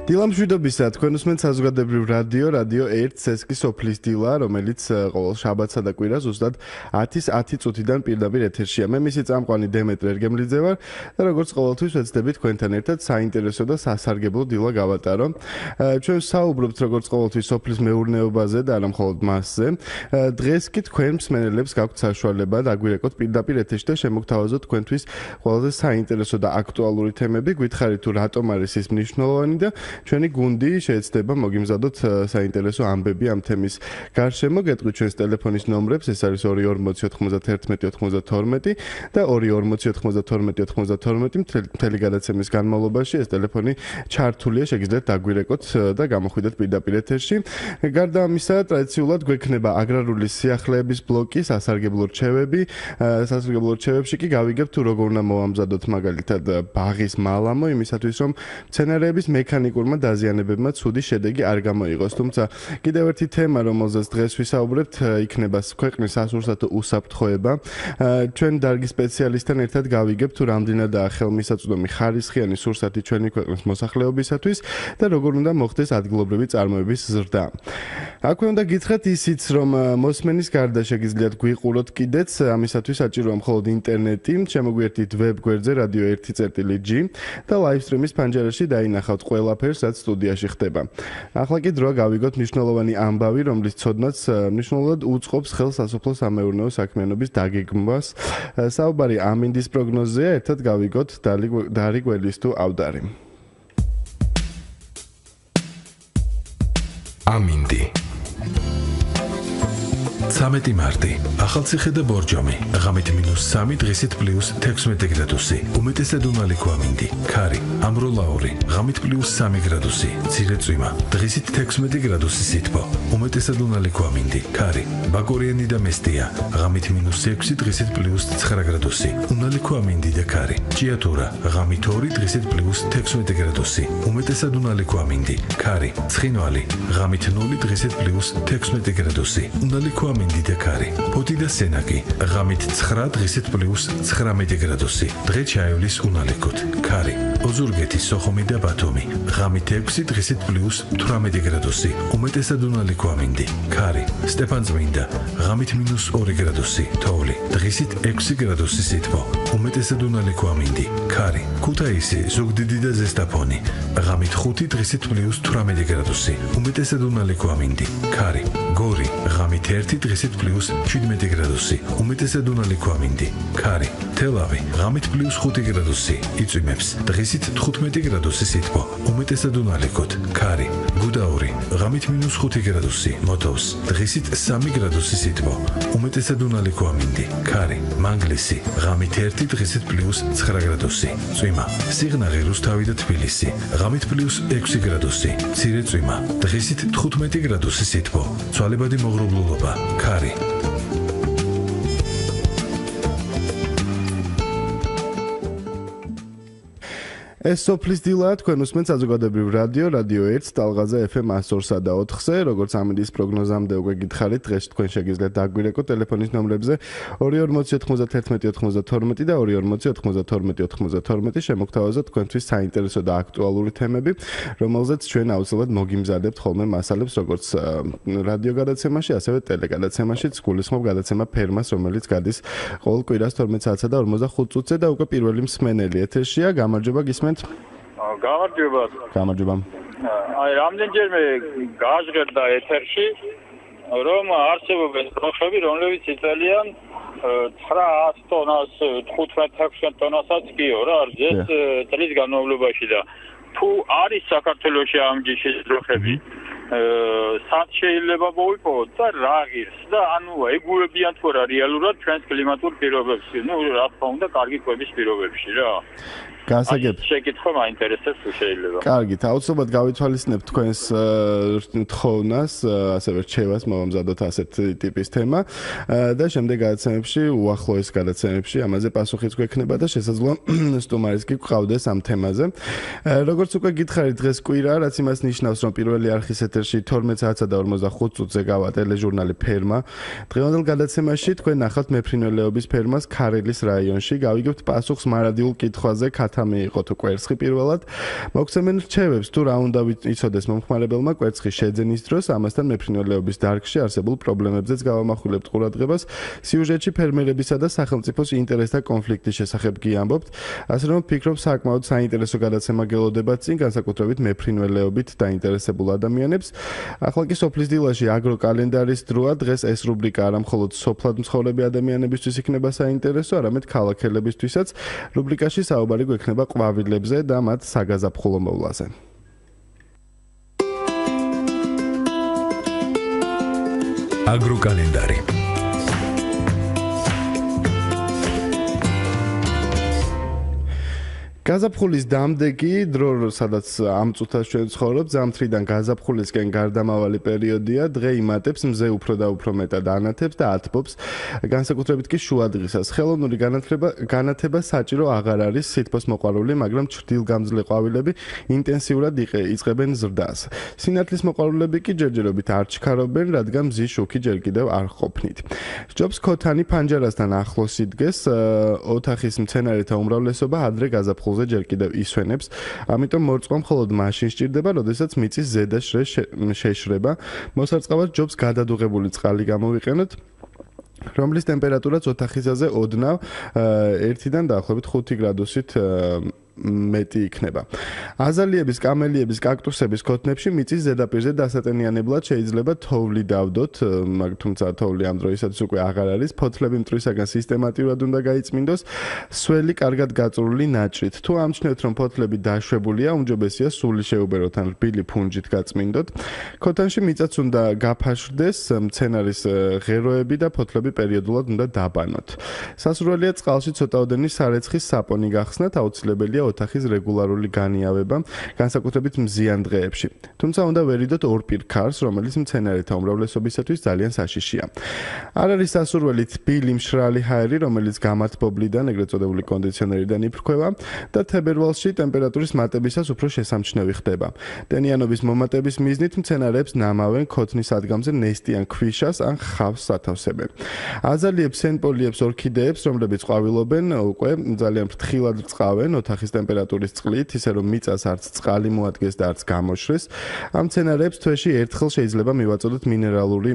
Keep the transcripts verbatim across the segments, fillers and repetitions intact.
დილამშვიდობისა, თქვენ უსმენთ საზოგადოებრივ რადიო, რადიო ერთ ცესკი სოფლის დილა, რომელიც ყოველ შაბათსა და კვირას ზუსტად ათის ათი წუთიდან პირდაპირ ეთერშია. მე მისი წამყვანი დემეტრე ერგემლიძე ვარ და როგორც ყოველთვის ვეცდები თქვენთან ერთად საინტერესო და სასარგებლო დილა გავატარო. ჩვენ საუბრობთ როგორც ყოველთვის სოფლის მეურნეობაზე და არა მხოლოდ მასზე. დღეს კი თქვენ მსმენელებს გაქვთ საშუალება დაგვირეკოთ პირდაპირ ეთერში და შემოგთავაზოთ თქვენთვის ყველაზე საინტერესო და აქტუალური თემები. გითხარით თუ რატომ არის ის მნიშვნელოვანი და ჩვენი გუნდი შეეცდება მოგიმზადოთ საინტერესო ამბები ამ თემის გარშემო. გეტყვით ჩვენს ტელეფონის ნომრებს, ეს არის ორი ორმოცი ოთხმოცდაერთმეტი ოთხმოცდათორმეტი და ორი ორმოცი ოთხმოცდათორმეტი ოთხმოცდათორმეტი. მთელი გადაცემის განმავლობაში ეს ტელეფონი ჩართულია, შეგიძლიათ დაგვირეკოთ და გამოხვიდეთ პირდაპირ ეთერში. გარდა ამისა, ტრადიციულად გვექნება აგრარული სიახლეების ბლოკი, სასარგებლო რჩევები. სასარგებლო რჩევებში კი გავიგებთ თუ როგორ უნდა მოვამზადოთ მაგალითად ბაღის მალამო, იმისათვის რომ მცენარეების მექანიკურმა დაზიანებებმა ცუდი შედეგი არ გამოიღოს. თუმცა კიდევ ერთი თემა, რომელზეც დღეს ვისაუბრებთ, იქნება ქვეყნის სასურსათო უსაფრთხოება. ჩვენ დარგის სპეციალისტთან ერთად გავიგებთ თუ რამდენადაა ხელმისაწვდომი ხარისხიანი სურსათი ჩვენი ქვეყნის მოსახლეობისათვის და როგორ უნდა მოხდეს ადგილობრივი წარმოების ზრდა. აქვე უნდა გითხრათ ისიც, რომ მოსმენის გარდა შეგიძლიათ გვიყუროთ კიდეც, ამისათვის საჭიროა მხოლოდ ინტერნეტი. შემოგვიერთდით ვებ გვერდზე რადიო ერთი წერტილი ჯი და ლაივსტრიმის ფანჯარაში დაინახავთ ყველაფერს, რაც სტუდიაში ხდება. ახლა კი დროა გავიგოთ მნიშვნელოვანი ამბავი, რომლის ცოდნაც მნიშვნელოვნად უწყობს ხელს სასოფლო-სამეურნეო საქმიანობის დაგეგმვას. საუბარი ამინდის პროგნოზია, ერთად გავიგოთ დარი გველის თუ ავდარი. ამინდი. ცამეტი მარტი, ახალციხე და ბორჯომი, ღამით მინუს სამი, დღისით პლუს თექვსმეტი გრადუსი, უმეტესად უმალიქო ამინდი, ქარი, ამროლაური, ღამით პლუს სამი გრადუსი, მცირე წვიმა, დღისით თექვსმეტი გრადუსი სითბო, უმეტესად უმალიქო ამინდი, ქარი, ბაკორიანი და მესტია, ღამით მინუს ექვსი, დღისით პლუს ცხრა გრადუსი, უნალიქო ამინდი და ქარი, ჭიათურა, ღამით ორი, დღისით პლუს თექვსმეტი გრადუსი, უმეტესად უნალიქო ამინდი, ქარი, ცხინვალი, ღამით ნული, დღისით პლუს თექვსმეტი გრადუსი, უნალიქო ამინდი და ქარი, ფოთი და სენაკი, ღამით ცხრა, დღისით პლუს ცხრამეტი გრადუსი, დღე ჩაივლის უნალიქოთ, ქარი, ოზურგეთი, სოხუმი და ბათუმი, ღამით ექვსი, დღისით პლუს თვრამეტი გრადუსი, უმეტესად უნალიქო ამინდი, ქარი, სტეფანწმინდა, ღამით მინუს ორი გრადუსი, თოვლი, დღისით ექვსი გრადუსი სითბო, უმეტესად უნალიქო ამინდი, ქარი, ქუთაისი, ზუგდიდი და ზესტაფონი, ღამით ხუთი, დღისით პლუს თვრამეტი გრადუსი, უმეტესად უნალიქო ამინდი, ქარი, გორი, ღამით ერთი, დღისით პლუს შვიდმეტი გრადუსი, უმეტესად უნალიქო ამინდი, ქარი, თელავი, ღამით პლუს ხუთი გრადუსი, იწვიმებს, დღისით თხუთმეტი გრადუსი სითბო, უმეტესად უნალიქოთ, ქარი, გუდაური, ღამით მინუს ხუთი გრადუსი, მოტოვს, დღისით სამი გრადუსი სითბო, უმეტესად უნალიქო ამინდი, ქარი, მანგლისი, ღამით ერთი, დღისით პლუს ცხრა გრადუსი, წვიმა, სიღნაღი, რუსთავი და თბილისი, ღამით პლუს ექვსი გრადუსი, მცირე წვიმა, დღისით თხუთმეტი გრადუსი სითბო, ცვალებადი მოღრუბლულობა, ქარი. ეს სოფლის დილაა, თქვენ უსმენთ საზოგადოებრივ რადიო, რადიო ერთ, ტალღაზე ეფ ემ სто ორსა და ოთხზე, როგორც ამინდის პროგნოზამდე უკვე გითხარით, დღეს თქვენ შეგიძლიათ დაგვირეკოთ ტელეფონის ნომრებზე ორი ორმოცი ოთხმოცდაერთმეტი ოთხმოცდათორმეტი და ორი ორმოცი ოთხმოცდათორმეტი ოთხმოცდათორმეტი. შემოგთავაზოთ თქვენთვის საინტერესო და აქტუალური თემები, რომელზეც ჩვენ აუცილებლად მოგიმზადებთ ხოლმე მასალებს, როგორც რადიო გადაცემაში, ასევე ტელეგადაცემაშიც. გულისხმობ გადაცემა ფერმას, რომელიც გადის ყოველ კვირას თორმეტ საათსა და ორმოცდახუთ წუთზე და უკვე პირველი მსმენელი ეთერშია. გამარჯობა, გისმენთ? გამარჯობა. გამარჯობა. აი, რამდენჯერმე გაჟღერდა ეთერში, რომ არსებობენ პროხები, რომლებიც იწელიან ცხრა ტონას, თხუთმეტ ტონასაც კიო რა, ეს წლის განმავლობაში და თუ არის საქართველოში ამ ჯიშის პროხები, სად შეიძლება მოვიპოვოთ და რა ღირს და ანუ ეგუებიან თუ რა რეალურად ჩვენს კლიმატურ პირობებში, ну, რა თქმა უნდა, კარგი კვების პირობებში რა. გასაგებია. შეკითხვა მაინტერესებს თუ შეიძლება. კარგით, აუცილებლად გავითვალისწინებთ თქვენს თხოვნას, ასევე რჩევას მოვამზადოთ ასეთ ტიპის თემა და შემდეგ გადაცემებში, უახლოეს გადაცემებში ამაზე პასუხიც გვექნება და შესაძლოა სტუმარიც კი გყავდეს ამ თემაზე. როგორც უკვე გითხარით, დღეს კვირა, რაც იმას ნიშნავს, რომ პირველი არხის ეთერში თორმეტ საათსა და ორმოცდახუთ წუთზე გავა ტელეჟურნალი ფერმა. დღევანდელ გადაცემაში თქვენ ნახავთ მეფრინველეობის ფერმას ქარელის რაიონში. გავიგებთ პასუხს მარადიულ კითხვაზე, მართა მიიღო თუ კვერცხი პირველად. მოგცემენ რჩევებს თუ რა უნდა იცოდეს მომხმარებელმა კვერცხის შეძენის დროს, ამასთან მეფრინველეობის დარგში არსებულ პრობლემებზეც გავამახვილებთ ყურადღებას. სიუჟეტში ფერმერებისა და სახელმწიფოს ინტერესთა კონფლიქტის შესახებ გიამბობთ, ასე რომ ვფიქრობ საკმაოდ საინტერესო გადაცემა გელოდებათ წინ, განსაკუთრებით მეფრინველეობით დაინტერესებულ ადამიანებს. ახლა კი სოფლის დილაში აგროკალენდარის დროა. დღეს ეს რუბრიკა არა მხოლოდ სოფლად მცხოვრები ადამიანებისთვის იქნება საინტერესო, არამედ ქალაქელებისთვისაც. რუბრიკაში საუბარი გვექნება ყვავილებზე და მათ საგაზაფხულო მოვლაზე. აგროკალენდარი გაზაფხულის დამდეგი დრო, სადაც ამ წუთას ჩვენ ცხოვრობთ, ზამთრიდან გაზაფხულისკენ გარდამავალი პერიოდია. დღე იმატებს მზე უფრო და უფრო მეტად ანათებს და ათბობს, განსაკუთრებით კი შუადღისას. ხელოვნური განათლება განათება საჭირო აღარ არის, სითბოს მოყვარული, მაგრამ ჩრდილგამძლე ყვავილები ინტენსიურად იწყებენ ზრდას. სინათლის მოყვარულები კი ჯერჯერობით არ ჩქარობენ, რადგან მზის შუქი ჯერ კიდევ არ ყოფნით. სჯობს ქოთანი ფანჯარასთან ახლოს იდგეს, ოთახის მცენარეთა უმრავლესობა ადრე გაზაფხულს ჯერ კიდევ ისვენებს, ამიტომ მორწყვა მხოლოდ მაშინ სჭირდება, როდესაც მიწის ზედა შრე შეშრება. მოსარწყავად ჯობს გადადუღებული წყალი გამოვიყენოთ, რომლის ტემპერატურაც ოთახისაზე ოდნავ ერთიდან დაახლოებით ხუთი გრადუსით მეტი იქნება. აზალიების, კამელიების, კაქტუსების ქოთნებში მიწის ზედაპირზე დასატენიანებლად შეიძლება თოვლი დავდოთ, თუმცა თოვლი ამ დროისათვის უკვე აღარ არის. ფოთლები მტვრისაგან სისტემატურად უნდა გაიწმინდოს, სველი კარგად გაწვრილი ნაჭრით. თუ ამჩნევთ, რომ ფოთლები დაშვებულია, უმჯობესია სული შეუბეროთ ან რბილი ფუნჯით გაწმინდოთ. ქოთანში მიწაც უნდა გაფაშრდეს, მცენარის ღეროები და ფოთლები პერიოდულად უნდა დაბანოთ. სასურველია წყალში ცოტაოდენი სარეცხის საპონი გახსნათ, აუცილებელია ოთახის რეგულარული განიავება, განსაკუთრებით მზიან დღეებში. თუმცა უნდა ვერიდოთ ორპირ ქარს, რომელიც მცენარეთა უმრავლესობისათვის ძალიან საშიშია. არ არის სასურველი თბილი მშრალი ჰაერი, რომელიც გამართბობლიდან, ეგრეთ წოდებული კონდიციონერიდან იფრქვევა და თებერვალში ტემპერატურის მატებისას უფრო შესამჩნევი ხდება. ტენიანობის მომატების მიზნით მცენარეებს ნამავენ ქოთნის ადგამზე ნესტიან ქვიშას ან ხავს სათავსებენ. აზალიებს, სენპოლიებს, ორქიდეებს, რომლებიც ყვავილობენ, უკვე ძალიან ფრთხილად რწყავენ ოთახის ტემპერატურის წყლით, ისე რომ მიწას არც წყალი მოადგეს და არც გამოშრეს. ამ მცენარეებს თვეში ერთხელ შეიძლება მივაწოდოთ მინერალური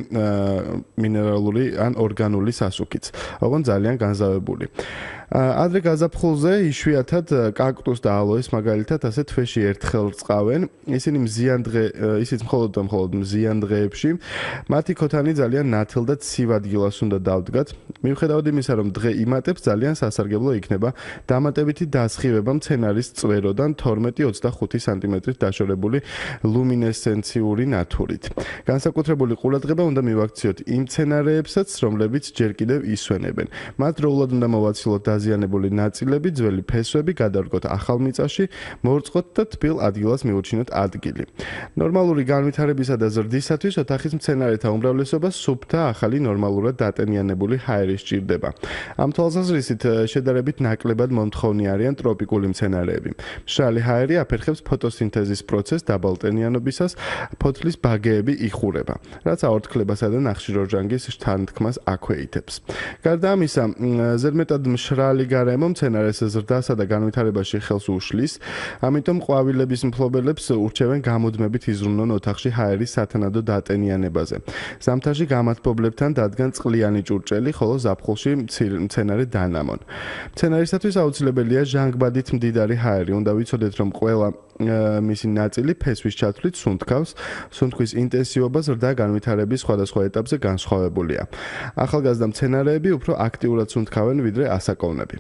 მინერალური ან ორგანული სასუქიც, ოღონდ ძალიან განზავებული. ადრე გაზაფხულზე იშვიათად კაქტუს და ალოეს მაგალითად ასე თვეში ერთხელ რწყავენ. ისინი მზიან დღე, ისიც მხოლოდ და მხოლოდ მზიან დღეებში. მათი ქოთანი ძალიან ნათელ და ცივ ადგილას უნდა დავდგათ. მიუხედავად იმისა, რომ დღე იმატებს, ძალიან სასარგებლო იქნება დამატებითი დასხივება მცენარის წვეროდან თორმეტი ოცდახუთი სანტიმეტრით დაშორებული ლუმინესცენციური ნათურით. განსაკუთრებული ყურადღება უნდა მივაქციოთ იმ მცენარეებსაც, რომლებიც ჯერ კიდევ ისვენებენ. მათ დროულად უნდა მოვაცილოთ დაზიანებული ნაწილები, ძველი ფესვები, გადავდგოთ ახალ მიწაში, მოვრწყოთ და თბილ ადგილას მივუჩინოთ ადგილი. ნორმალური განვითარებისა და ზრდისათვის ოთახის მცენარეთა უმრავლესობას სუფთა ახალი ნორმალურად დატენიანებული ჰაერი სჭირდება. ამ თვალსაზრისით შედარებით ნაკლებად მომთხოვნი არიან ტროპიკული მცენარეები. მშრალი ჰაერი აფერხებს ფოტოსინთეზის პროცესს დაბალტენიანობისას, ფოთლის ბაგეები იხურება, რაც აორთქლებასა და ნახშირორჟანგის შთანთქმას აქვეითებს. გარდა ამისა, ზედმეტად მშრალი გარემო მცენარეს ზრდასა და განვითარებაში ხელს უშლის, ამიტომ ყვავილების მფლობელებს ურჩევენ გამუდმებით იზრუნონ ოთახში ჰაერის სათანადო დატენიანებაზე. ზამთარში გამათბობლებთან დადგან წყლიანი ჭურჭელი, ხოლო ზაფხულში მცენარე დანამონ. მცენარისათვის აუცილებელია ჟანგბადით მდიდარი ჰაერი. უნდა ვიცოდეთ, რომ ყველა მისი ნაწილი ფესვის ჩათვლით სუნთქავს. სუნთქვის ინტენსივობა ზრდა განვითარების სხვადასხვა ეტაპზე განსხვავებულია. ახალგაზრდა მცენარეები უფრო აქტიურად სუნთქავენ ვიდრე ასაკოვნები.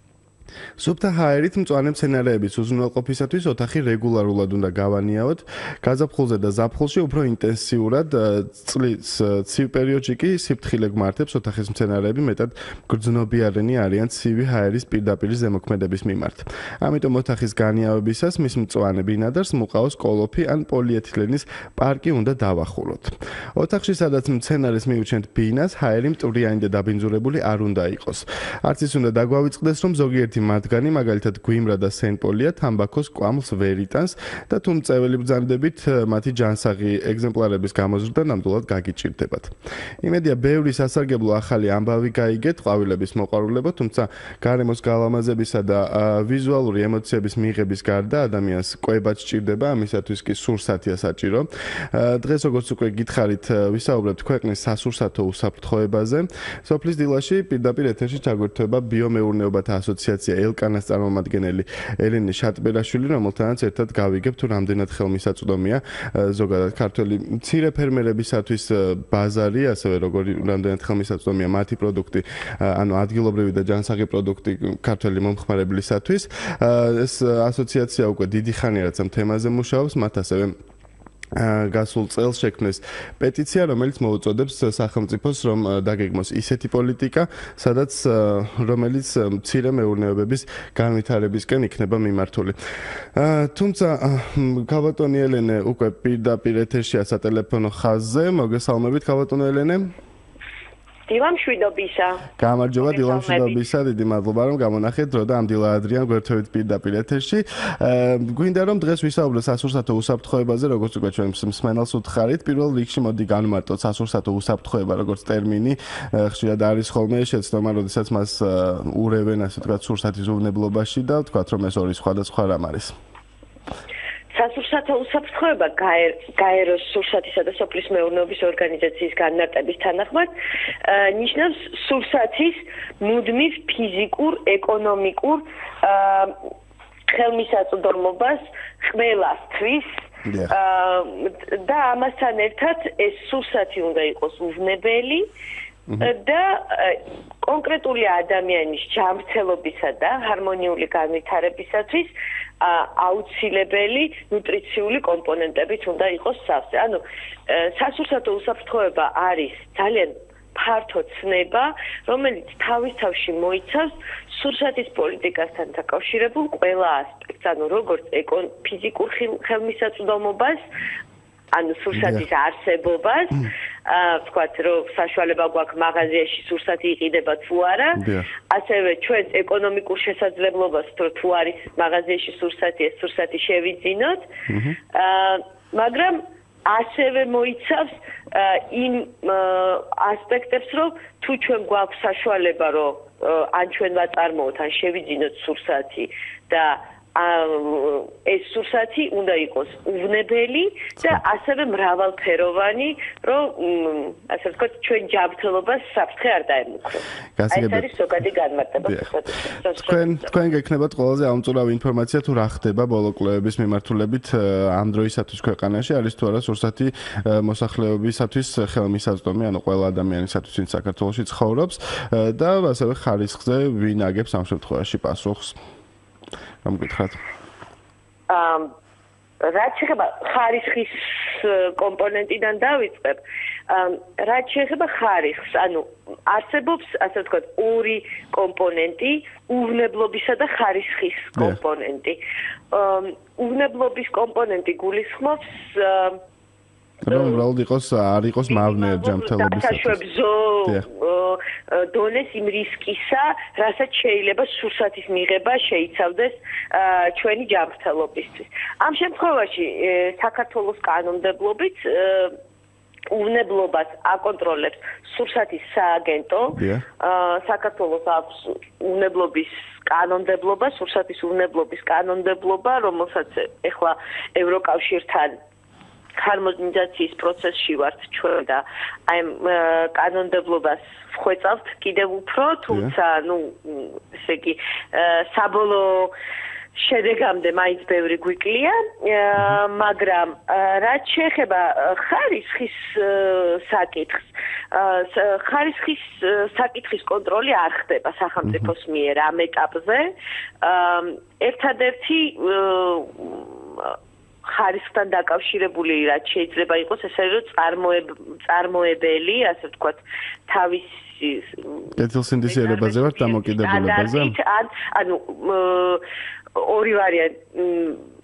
სუფთა ჰაერით მწვანე მცენარეების უზრუნველყოფისათვის ოთახი რეგულარულად უნდა გავანიავოთ. გაზაფხულზე და ზაფხულში უფრო ინტენსიურად, წლის ცივ პერიოდში კი სიფრთხილე გმართებს ოთახის მცენარეები მეტად გრძნობიარენი არიან ცივი ჰაერის პირდაპირ ზემოქმედების მიმართ. ამიტომ ოთახის განიავებისას მის მწვანე ბინადარს მუყაოს კოლოფი ან პოლიეთილენის პარკი უნდა დავახუროთ. ოთახში, სადაც მცენარეს მივუჩენთ ბინას, ჰაერი მტვრიანი და დაბინძურებული არ უნდა იყოს. არც ის უნდა დაგვავიწყდეს, რომ ზოგიერთი მათგანი, მაგალითად გვიმრა და სენპოლია თამბაქოს კვამლს ვერ იტანს და თუ მწეველი ბრძანდებით მათი ჯანსაღი ეგზემპლარების გამოზრდა ნამდვილად გაგიჭირდებათ. იმედია, ბევრი სასარგებლო ახალი ამბავი გაიგეთ ყვავილების მოყვარულებო, თუმცა გარემოს გალამაზებისა და ვიზუალური ემოციების მიღების გარდა ადამიანს კვებაც სჭირდება, ამისათვის კი სურსათია საჭირო. დღეს როგორც უკვე გითხარით, ვისაუბრებთ ქვეყნის სასურსათო უსაფრთხოებაზე. სოფლის დილაში პირდაპირ ეთერში ჩაგვერთვება ბიომეურნეობათა ასოციაცია ელკანას წარმომადგენელი ელენე შატბერაშვილი, რომელთანაც ერთად გავიგებთ თუ რამდენად ხელმისაწვდომია ზოგადად ქართველი მცირე ფერმერებისათვის ბაზარი, ასევე როგორი რამდენად ხელმისაწვდომია მათი პროდუქტი, ანუ ადგილობრივი და ჯანსაღი პროდუქტი ქართველი მომხმარებლისათვის. ეს ასოციაცია უკვე დიდი ხანია რაც ამ თემაზე მუშაობს, მათ ასევე გასულ წელს შექმნეს პეტიცია, რომელიც მოუწოდებს სახელმწიფოს, რომ დაგეგმოს ისეთი პოლიტიკა, სადაც რომელიც მცირე მეურნეობების განვითარებისკენ იქნება მიმართული. თუმცა ქალბატონი ელენე უკვე პირდაპირ ეთერშია სატელეფონო ხაზზე. მოგესალმებით ქალბატონო ელენე. დილამშვიდობისა. გამარჯობა, დილამშვიდობისა. დიდი მადლობა რომ გამონახეთ დრო და ამ დილა ადრიან გვერდებით პირდაპირ ეთერში. გვინდა რომ დღეს ვისაუბროთ სასურსათო უსაფრთხოებაზე, როგორც უკვე ჩვენ მსმენელს უთხარით. პირველ რიგში მოდი განვმარტოთ სასურსათო უსაფრთხოება როგორც ტერმინი. ხშირად არის ხოლმე შეცდომა, როდესაც მას ურევენ, ასე ვთქვათ, სურსათის უვნებლობაში და ვთქვათ, რომ ეს ორი სხვადასხვა რამ არის. სასურსათო უსაფრთხოება გაეროს სურსათისა და სოფლის მეურნეობის ორგანიზაციის განმარტების თანახმად ნიშნავს სურსათის მუდმივ ფიზიკურ, ეკონომიკურ ხელმისაწვდომობას ყველასთვის და ამასთან ერთად ეს სურსათი უნდა იყოს უვნებელი და კონკრეტული ადამიანის ჯანმრთელობისა და ჰარმონიული განვითარებისათვის აუცილებელი ნუტრიციული კომპონენტებით უნდა იყოს სავსე. ანუ სასურსათო უსაფრთხოება არის ძალიან ფართო ცნება, რომელიც თავის თავში მოიცავს სურსათის პოლიტიკასთან დაკავშირებულ ყველა ასპექტს, ანუ როგორც ფიზიკურ ხელმისაწვდომობას, ანუ სურსათის არსებობას, ვთქვათ, რომ საშუალება გვაქვს მაღაზიაში სურსათი იყიდება თუ არა, ასევე ჩვენს ეკონომიკურ შესაძლებლობას, რომ თუ არის მაღაზიაში სურსათი, ეს სურსათი შევიძინოთ, მაგრამ ასევე მოიცავს იმ ასპექტებს, რომ თუ ჩვენ გვაქვს საშუალება, რომ ან ჩვენ ვაწარმოოთ, ან შევიძინოთ სურსათი და ეს სურსათი უნდა იყოს უვნებელი და ასევე მრავალფეროვანი, რომ ასე ვთქვათ, ჩვენ ჯანმრთელობას საფრთხე არ დაემუქროს. ეს არის ზოგადი განმარტება სურსათის. თქვენ თქვენ გექნებათ ყველაზე ამწურავი ინფორმაცია თუ რა ხდება ბოლო კვლევების მიმართულებით ამ დროისათვის ქვეყანაში, არის თუ არა სურსათი მოსახლეობისათვის ხელმისაწვდომი, ანუ ყველა ადამიანისათვის, ვინც საქართველოში ცხოვრობს და ასევე ხარისხზე ვინ აგებს ამ შემთხვევაში პასუხს. რომ გითხრათ. ამ რაც შეეხება ხარისხის კომპონენტიდან დავიწყებ. რაც შეეხება ხარისხს, ანუ არსებობს, ასე ვთქვათ, ორი კომპონენტი, უვნებლობისა და ხარისხის კომპონენტი. უვნებლობის კომპონენტი გულისხმობს რომ უბრალოდ იყოს არ იყოს მავნე ჯანმრთელობისათვის. დასაშვებზო დონეს იმ რისკისა, რასაც შეიძლება სურსათის მიღება შეიცავდეს ჩვენი ჯანმრთელობისთვის. ამ შემთხვევაში საქართველოს კანონმდებლობით უვნებლობას აკონტროლებს სურსათის სააგენტო. საქართველოს აქვს უვნებლობის კანონმდებლობა, სურსათის უვნებლობის კანონმდებლობა, რომელსაც ეხლა ევროკავშირთან ჰარმონიზაციის პროცესში ვართ ჩვენ და აი კანონმდებლობას ვხვეწავთ კიდევ უფრო, თუმცა ნუ ესე იგი საბოლოო შედეგამდე მაინც ბევრი გვიკლია, მაგრამ რაც შეეხება ხარისხის საკითხს, ხარისხის საკითხის კონტროლი არ ხდება სახელმწიფოს მიერ ამ ეტაპზე. ერთადერთი ხარისხთან დაკავშირებული რაც შეიძლება იყოს, ეს არის რომ წარმოებელი, ასე ვთქვათ, თავისი კეთილსინდისიერებაზე ვარ დამოკიდებულებაზე. ანუ ორი ვარიანტი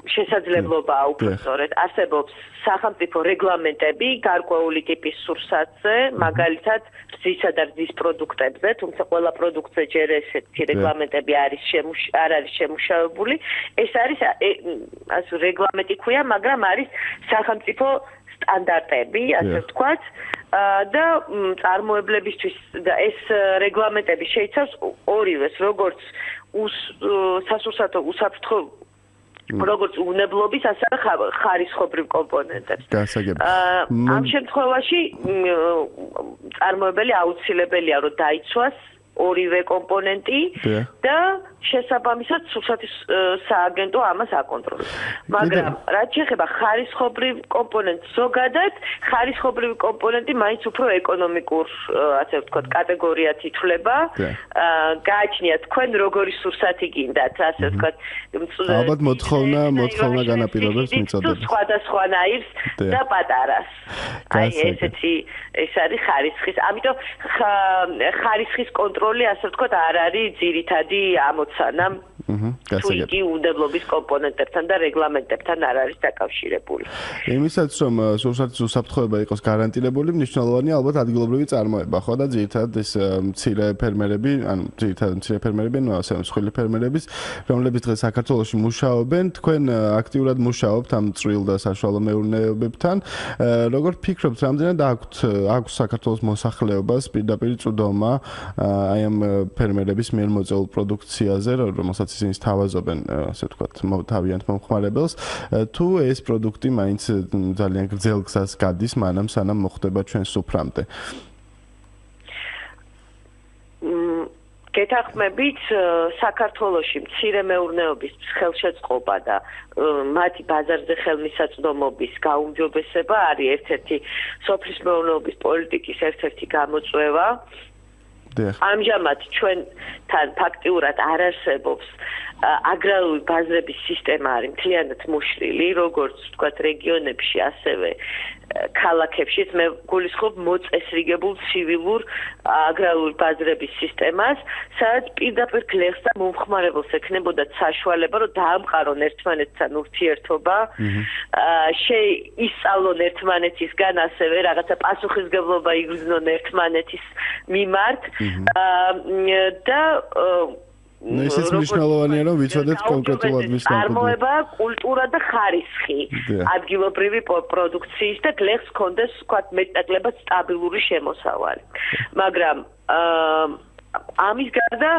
შესაძლებლობაა უფრო სწორედ არსებობს სახელმწიფო რეგლამენტები გარკვეული ტიპის სურსათზე, მაგალითად რძისა და რძის პროდუქტებზე, თუმცა ყველა პროდუქტზე ჯერ ესეთი რეგლამენტები არის არ არის შემუშავებული. ეს არის ასე რეგლამენტი ქვია, მაგრამ არის სახელმწიფო სტანდარტები, ასე ვთქვათ, და წარმოებლებისთვის და ეს რეგლამენტები შეიცავს ორივეს, როგორც სასურსათო უსაფრთხო როგორც უნებლობის, ასევე ხარისხობრივ კომპონენტებს. ამ შემთხვევაში წარმოებელი აუცილებელია, რომ დაიცვას ორივე კომპონენტი და შესაბამისად სურსათის სააგენტო ამას აკონტროლებს. მაგრამ რაც შეეხება ხარისხობრივ კომპონენტს ზოგადად, ხარისხობრივი კომპონენტი მაინც უფრო ეკონომიკურ, ასე ვთქვათ, კატეგორიად ითვლება. გააჩნიათ თქვენ როგორი სურსათი გინდათ, ასე ვთქვათ, ალბათ მოთხოვნა, მოთხოვნა განაპირობებს მიწოდებს. სხვადასხვანაირს და პატარას. აი ესეთი ეს არის ხარისხის. ამიტომ ხარისხის კონტროლი, ასე ვთქვათ, არ არის ძირითადი ამოცანა. თუ იგი უნდებლობის კომპონენტებთან და რეგლამენტებთან არ არის დაკავშირებული. იმისაც რომ სურსათის უსაფრთხოება იყოს გარანტირებული, მნიშვნელოვანია ალბათ ადგილობრივი წარმოება, ხო და ძირითადად ეს მცირე ფერმერები, ანუ ძირითადად მცირე ფერმერები, ნუ ასე მსხვილი ფერმერების, რომლებიც დღეს საქართველოში მუშაობენ, თქვენ აქტიურად მუშაობთ ამ წვრილ და საშუალო მეურნეობებთან. როგორ ფიქრობთ, რამდენად აქვთ აქვს საქართველოს მოსახლეობას პირდაპირ წვდომა აი ამ ფერმერების მიერ მოწეულ პროდუქციაზე, რომელსაც ისინი სთავაზობენ, ასე ვთქვათ, თავიანთ მომხმარებელს, თუ ეს პროდუქტი მაინც ძალიან გრძელ გზას გადის, მანამ სანამ მოხდება ჩვენს სუფრამდე. გეთანხმებით, საქართველოში მცირე მეურნეობის ხელშეწყობა და მათი ბაზარზე ხელმისაწვდომობის გაუმჯობესება არის ერთ-ერთი სოფლის მეურნეობის პოლიტიკის ერთ-ერთი გამოწვევა. ამჟამად ჩვენთან ფაქტიურად არ არსებობს აგრარული ბაზრების სისტემა არის მთლიანად მოშლილი, როგორც ვთქვათ, რეგიონებში, ასევე ქალაქებშიც. მე გულისხმობ მოწესრიგებულ ცივილურ აგრარული ბაზრების სისტემას, სადაც პირდაპირ გლეხს და მომხმარებელს ექნებოდა საშუალება, რომ დაამყარონ ერთმანეთთან ურთიერთობა, შეისწავლონ ერთმანეთისგან, ასევე რაღაცა პასუხისმგებლობა იგრძნონ ერთმანეთის მიმართ და ნუ ისიც მნიშვნელოვანია, რომ ვიცოდეთ კონკრეტულად ვის წარმოება, კულტურა და ხარისხი ადგილობრივი პროდუქციის და გლეხს კონდეს, ვთქვათ, მეტნაკლებად სტაბილური შემოსავალი. მაგრამ ამის გარდა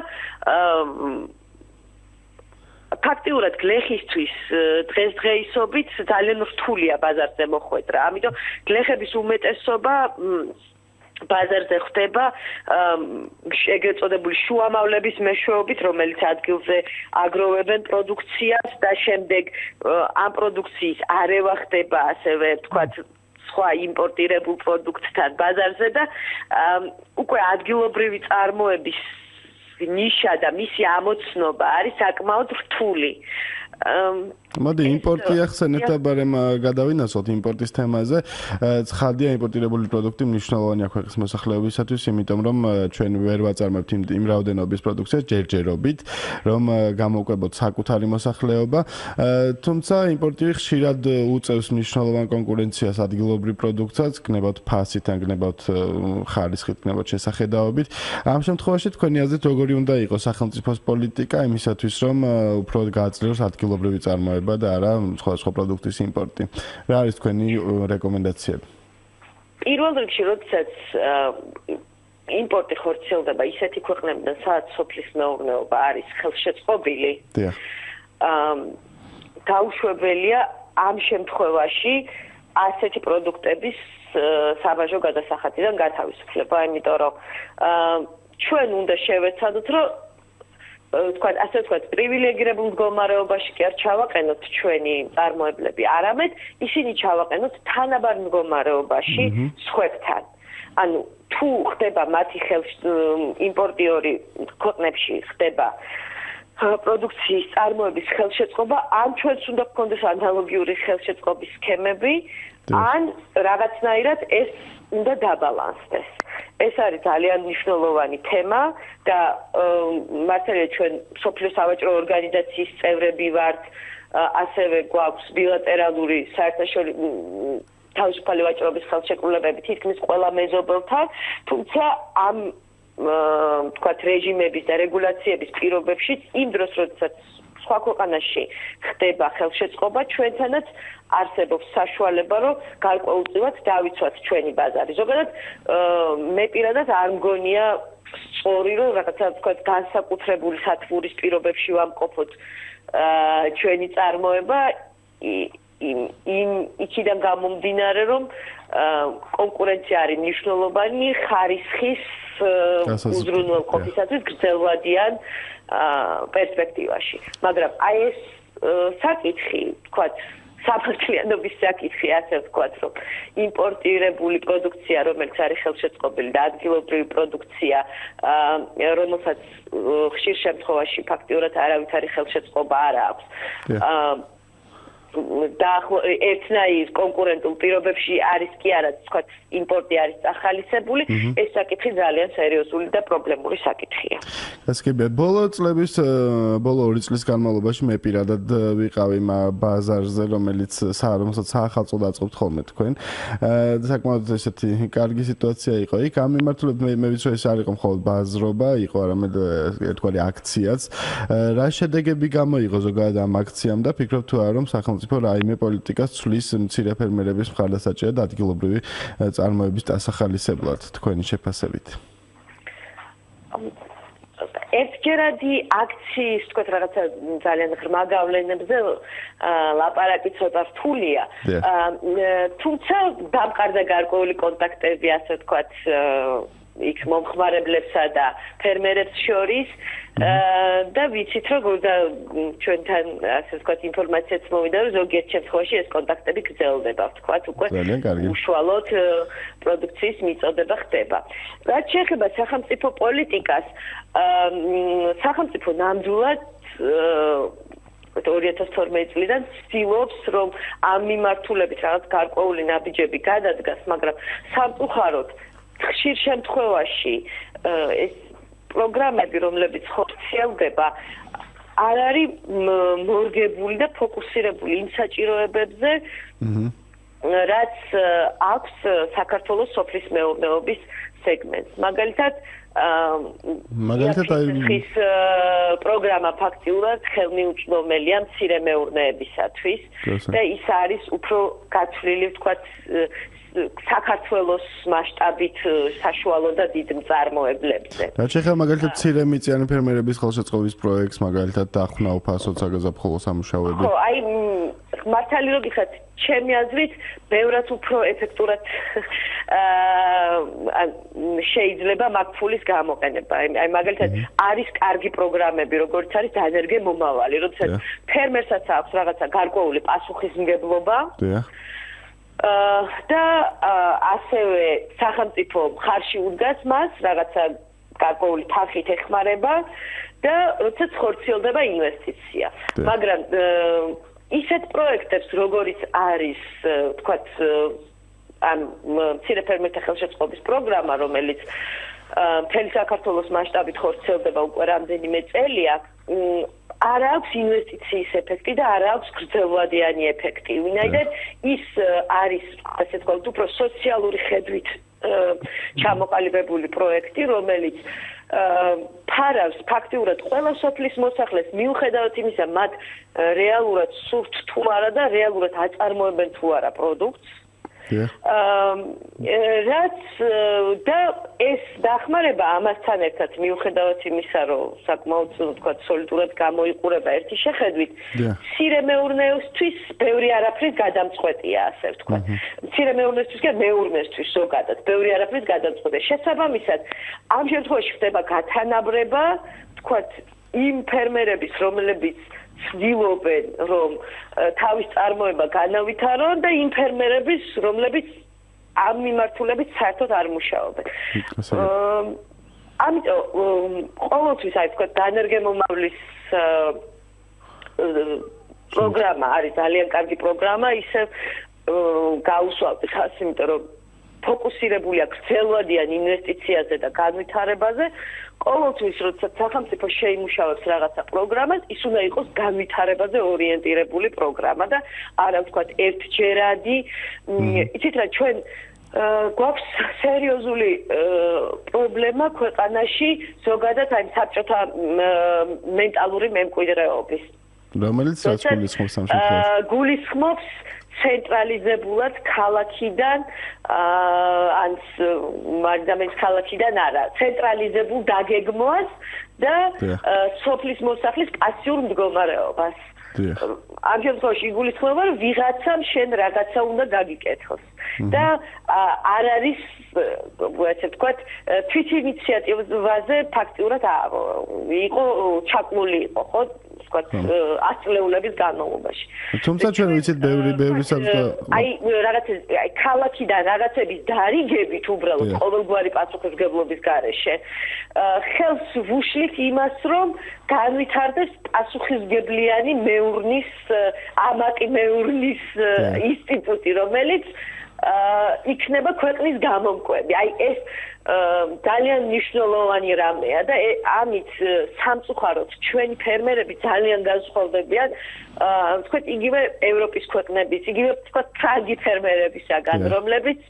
ფაქტიურად გლეხისთვის დღესდღეობით ძალიან რთულია ბაზარზე მოხვედრა. ამიტომ გლეხების უმეტესობა ბაზარზე ხდება ეგრეთ წოდებული შუამავლების მეშვეობით, რომელიც ადგილზე აგროვებენ პროდუქციას და შემდეგ ამ პროდუქციის არევა ხდება, ასევე ვთქვათ, სხვა იმპორტირებულ პროდუქტთან ბაზარზე და უკვე ადგილობრივი წარმოების ნიშა და მისი ამოცნობა არის საკმაოდ რთული. მოდი იმპორტი ახსენეთ და ბარემ გადავინასოთ იმპორტის თემაზე. ცხადია, იმპორტირებული პროდუქტი მნიშვნელოვანია ქვეყნის მოსახლეობისათვის, იმიტომ რომ ჩვენ ვერ ვაწარმოებთ იმ რაოდენობის პროდუქციას ჯერჯერობით, რომ გამოვკვებოთ საკუთარი მოსახლეობა. თუმცა იმპორტი ხშირად უწევს მნიშვნელოვან კონკურენციას ადგილობრივ პროდუქტსაც, გნებავთ ფასით, ან გნებავთ ხარისხით, გნებავთ შესახედაობით. ამ შემთხვევაში თქვენი აზრით როგორი უნდა იყოს სახელმწიფოს პოლიტიკა იმისათვის, რომ უფრო გააძლიეროს ადგილობრივი წარმოება და არა სხვადასხვა პროდუქტის იმპორტი. რა არის თქვენი რეკომენდაციები? პირველ რიგში, როდესაც იმპორტი ხორციელდება ისეთი ქვეყნებიდან, სადაც სოფლის მეურნეობა არის ხელშეწყობილი, გაუშვებელია ამ შემთხვევაში ასეთი პროდუქტების საბაჟო გადასახადიდან გათავისუფლება, იმიტომ რომ ჩვენ უნდა შევეცადოთ, რომ თქვა, ასე ვთქვათ, პრივილეგირებულ მდგომარეობაში კი არ ჩავაყენოთ ჩვენი წარმოებლები, არამედ ისინი ჩავაყენოთ თანაბარ მდგომარეობაში სხვებთან. ანუ თუ ხდება მათი იმპორტიორი ქვეყნებში ხდება პროდუქციის წარმოების ხელშეწყობა, ან ჩვენც უნდა გქონდეს ანალოგიური ხელშეწყობის სქემები, ან რაღაცნაირად ეს უნდა დაბალანსდეს. ეს არის ძალიან მნიშვნელოვანი თემა და მართალია ჩვენ სოფლიო სავაჭრო ორგანიზაციის წევრები ვართ ასევე გვაქვს ბილატერალური საერთაშორისო თავისუფალი ვაჭრობის ხელშეკრულებები თითქმის ყველა მეზობელთან, თუმცა ამ თქვათ რეჟიმების და რეგულაციების პირობებში იმ დროს, როდესაც სხვა ქვეყანაში ხდება ხელშეწყობა, ჩვენთანაც არსებობს საშუალება, რომ გარკვეულწილად დავიცვათ ჩვენი ბაზარი. ზოგადად მე პირადად არ მგონია სწორი, რომ რაღაცა თქვათ განსაკუთრებული სათბურის პირობებში ვამყოფოთ ჩვენი წარმოება იმ იმ იქიდან გამომდინარე, რომ კონკურენცია არის მნიშვნელოვანი ხარისხის უზრუნველყოფისათვის გრძელვადიან პერსპექტივაში. მაგრამ აი ეს საკითხი, თქვათ, საფრთხიანობის საკითხი, ასე ვთქვათ, რომ იმპორტირებული პროდუქცია, რომელიც არის ხელშეწყობილი და ადგილობრივი პროდუქცია, რომელსაც ხშირ შემთხვევაში ფაქტიურად არავითარი ხელშეწყობა არ აქვს. და ერთნაირ კონკურენტულ პირობებში არის კი არა, თქვათ, იმპორტი არის ახალისებული, ეს საკითხი ძალიან სერიოზული და პრობლემური საკითხია. გასაგებია, ბოლო წლების, ბოლო ორი წლის განმავლობაში მე პირადად ვიყავი ბაზარზე, რომელიც რომელსაც საახალწლო დაწყობთ ხოლმე თქვენ. საკმაოდ ესეთი კარგი სიტუაცია იყო იქ. ამ მიმართულებით მე მე ვიცი, ეს არ იყო მხოლოდ ბაზრობა, იყო არამედ ერთგვარი აქციაც. რა შედეგები გამოიღო ზოგადად ამ აქციამ და ფიქრობ თუ არა, რომ სახელმწიფო რაიმე პოლიტიკას ცვლის მცირე ფერმერების მხარდასაჭერად და ადგილობრივი წარმოების დასახალისებლად თქვენი შეფასებით? ერთჯერადი აქციის, თქვათ, რაღაცა ძალიან ღრმა გავლენებზე ლაპარაკი ცოტა რთულია. თუმცა დამყარდა გარკვეული კონტაქტები, ასე ვთქვათ, იქ მომხმარებლებსა და ფერმერებს შორის და ვიცით, რომ ჩვენთან, ასე ვთქვათ, ინფორმაციაც მოვიდა, რომ ზოგიერთ შემთხვევაში ეს კონტაქტები გრძელდება, ვთქვათ, უკვე უშუალოდ პროდუქციის მიწოდება ხდება. რაც შეეხება სახელმწიფო პოლიტიკას, სახელმწიფო ნამდვილად ორი ათას თორმეტი წლიდან ცდილობს, რომ ამ მიმართულებით რაღაც გარკვეული ნაბიჯები გადადგას, მაგრამ სამწუხაროდ ხშირ შემთხვევაში ეს პროგრამები, რომლებიც ხორციელდება, არ არის მორგებული და ფოკუსირებული იმ საჭიროებებზე, რაც აქვს საქართველოს სოფლის მეურნეობის სეგმენტს. მაგალითად, მაგალითად აი ეს პროგრამა ფაქტიურად ხელმიუწვდომელია მცირე მეურნეებისათვის და ის არის უფრო გაცვლილი, ვთქვათ, საქართველოს მასშტაბით საშუალო და დიდ მწარმოებლებზე. რაც შეეხება მაგალითად მცირე მიწიანი ფერმერების ხელშეწყობის პროექტს, მაგალითად დახვნა უფასოდ საგაზაფხულო სამუშაოები. ხო, აი მართალი რომ გიხართ, ჩემი აზრით, ბევრად უფრო ეფექტურად შეიძლება მაგ ფულის გამოყენება. აი მაგალითად არის კარგი პროგრამები, როგორც არის დანერგე მომავალი, როდესაც ფერმერსაც აქვს რაღაცა გარკვეული პასუხისმგებლობა. დიახ. და ასევე სახელმწიფო მხარში უდგას მას რაღაცა გარკვეული თანხით ეხმარება და როდესაც ხორციელდება ინვესტიცია. მაგრამ ისეთ პროექტებს, როგორიც არის, თქვათ, ამ მცირე ფერმერთა ხელშეწყობის პროგრამა, რომელიც მთელი საქართველოს მასშტაბით ხორციელდება უკვე რამდენიმე წელია, არ აქვს ინვესტიციის ეფექტი და არ აქვს გრძელვადიანი ეფექტი. ვინაიდან ის არის, ასე ვთქვათ, უფრო სოციალური ხედვით ჩამოყალიბებული პროექტი, რომელიც ფარავს ფაქტიურად ყველა სოფლის მოსახლეს, მიუხედავად იმისა, მათ რეალურად სურთ თუ არა და რეალურად აწარმოებენ თუ არა პროდუქტს. რაც და ეს დახმარება ამასთან ერთად მიუხედავად იმისა, რომ საკმაოდ ვთქვათ სოლიდურად გამოიყურება ერთი შეხედვით, მცირე მეურნეობისთვის ბევრი არაფრის გადამწყვეტია, ასე ვთქვათ. მცირე მეურნეობისთვის და მეურნეობისთვის ზოგადად ბევრი არაფრის გადამწყვეტია. შესაბამისად, ამ შემთხვევაში ხდება გათანაბრება, ვთქვათ, იმ ფერმერების, რომლებიც ცდილობენ, რომ თავის წარმოება განავითარონ და იმ ფერმერების, რომლებიც ამ მიმართულებით საერთოდ არ მუშაობენ. ამიტომ ყოველთვის აი თქვა დანერგემომავლის პროგრამა არის ძალიან კარგი პროგრამა, ისე გაუსვავთ ხას, იმიტომ რომ ფოკუსირებული აქვს გრძელვადიან ინვესტიციაზე და განვითარებაზე. ყოველთვის როდესაც სახელმწიფო შეიმუშავებს რაღაცა პროგრამას, ის უნდა იყოს განვითარებაზე ორიენტირებული პროგრამა და არა ვთქვათ ერთჯერადი. იცით რა ჩვენ გვაქვს სერიოზული პრობლემა ქვეყანაში ზოგადად აი საბჭოთა მენტალური მემკვიდრეობის. რომელიც რაც გულისხმობს ამ შემთხვევაში? გულისხმობს ცენტრალიზებულად ქალაქიდან ან მაგდამის ქალაქიდან არა, ცენტრალიზებულ დაგეგმვას და სოფლის მოსახლის პასიურ მდგომარეობას. ამ შემთხვევაში იგულისხმება, რომ ვიღაცამ შენ რაღაცა უნდა გაგიკეთოს. და არ არის ასე ვთქვათ თვითინიციატივაზე ფაქტიურად იყო ჩაკმული იყო ხო ვთქვათ ასწლეულების განმავლობაში. თუმცა ჩვენ ვიცით ბევრი ბევრი საბჭო აი რაღაცა აი ქალაქიდან რაღაცების დარიგებით უბრალოდ ყოველგვარი პასუხისმგებლობის გარეშე ხელს ვუშლით იმას რომ განვითარდეს პასუხისმგებლიანი მეურნის ამაკი მეურნის ინსტიტუტი რომელიც იქნება ქვეყნის გამომკვები. აი ეს ძალიან მნიშვნელოვანი რამეა და ამით სამწუხაროდ ჩვენი ფერმერები ძალიან განსხვავდებიან ვთქვათ იგივე ევროპის ქვეყნების, იგივე ვთქვათ ფრანგი ფერმერებისაგან, რომლებიც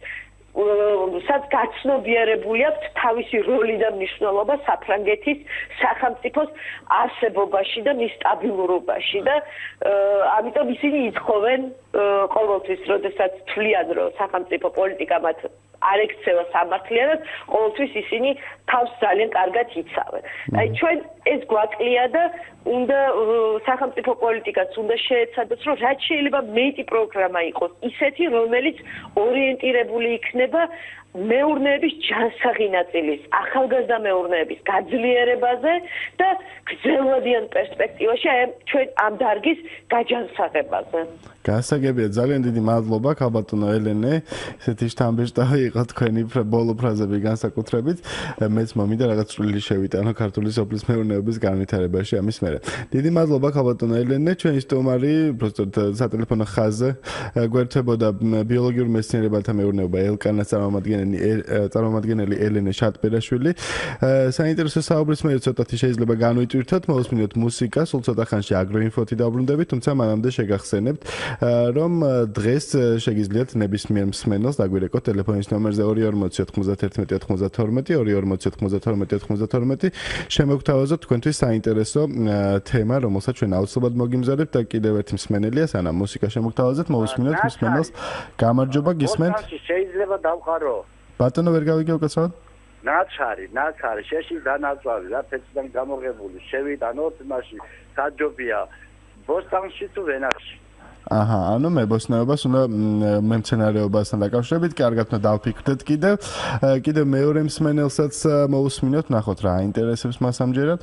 სადაც გაცნობიერებული აქვს თავისი როლი და მნიშვნელობა საფრანგეთის სახელმწიფოს არსებობაში და მის სტაბილურობაში და ამიტომ ისინი ითხოვენ ყოველთვის, როდესაც თვლიან, რომ სახელმწიფო პოლიტიკა მათ არ ექცევა სამართლიანად, ყოველთვის ისინი თავს ძალიან კარგად იცავენ. აი ჩვენ ეს გვაკლია და უნდა სახელმწიფო პოლიტიკაც უნდა შეეცადოს, რომ რაც შეიძლება მეტი პროგრამა იყოს, ისეთი, რომელიც ორიენტირებული იქნება მეურნეობის ჯანსაღი ნაწილის, ახალგაზრდა მეურნეობის გაძლიერებაზე და გრძელვადიან პერსპექტივაში აი ჩვენ ამ დარგის გაჯანსაღებაზე. გასაგებია, ძალიან დიდი მადლობა ქალბატონო ელენე. ესეთი შთამბეჭდავი იყო თქვენი ბოლო ფრაზები განსაკუთრებით. მეც მომინდა რაღაც წვლილი შევიტანო ქართული სოფლის მეურნეობის განვითარებაში ამის მერე. დიდი მადლობა ქალბატონო ელენე. ჩვენი სტუმარი პროფესორ სატელეფონო ხაზზე გვერდებოდა ბიოლოგიურ მეცნიერებათა მეურნეობა ელკანას წარმომადგენელი წარმომადგენელი ელენე შატბერაშვილი. საინტერესო საუბრის მერე ცოტათი შეიძლება განვიტვირთოთ, მოვუსმინოთ მუსიკა, სულ ცოტა ხანში აგროინფოთი დავბრუნდებით, თუმცა მანამდე შეგახსენებთ რომ დღეს შეგიძლიათ ნებისმიერ მსმენელს დაგვირეკოთ ტელეფონის ნომერზე ორი ორმოცი ოთხმოცდაერთმეტი ოთხმოცდათორმეტი ორი ორმოცი ოთხმოცდათორმეტი ოთხმოცდათორმეტი შემოგთავაზოთ თქვენთვის საინტერესო თემა, რომელსაც ჩვენ აუცილებლად მოგიმზადებთ და კიდევ ერთი მსმენელია, სანამ მუსიკა შემოგთავაზოთ, მოვუსმინოთ მსმენელს. გამარჯობა, გისმენთ? შეიძლება დავყარო. ბატონო ვერ გავიგე უკაცრავად? ნაჩარი, ნაჩარი, შეში დანაწვავი, რა ფეციდან გამოგებული, შევიტანოთ მასში, საჯობია. ბოსტანში თუ ვენახში. აჰა, ანუ მებოსტნეობას უნდა მემცენარეობასთან დაკავშირებით, კარგად უნდა დავფიქრდეთ კიდევ. კიდევ მეორე მსმენელსაც მოусმინოთ, ნახოთ რა აინტერესებს მას ამჯერად.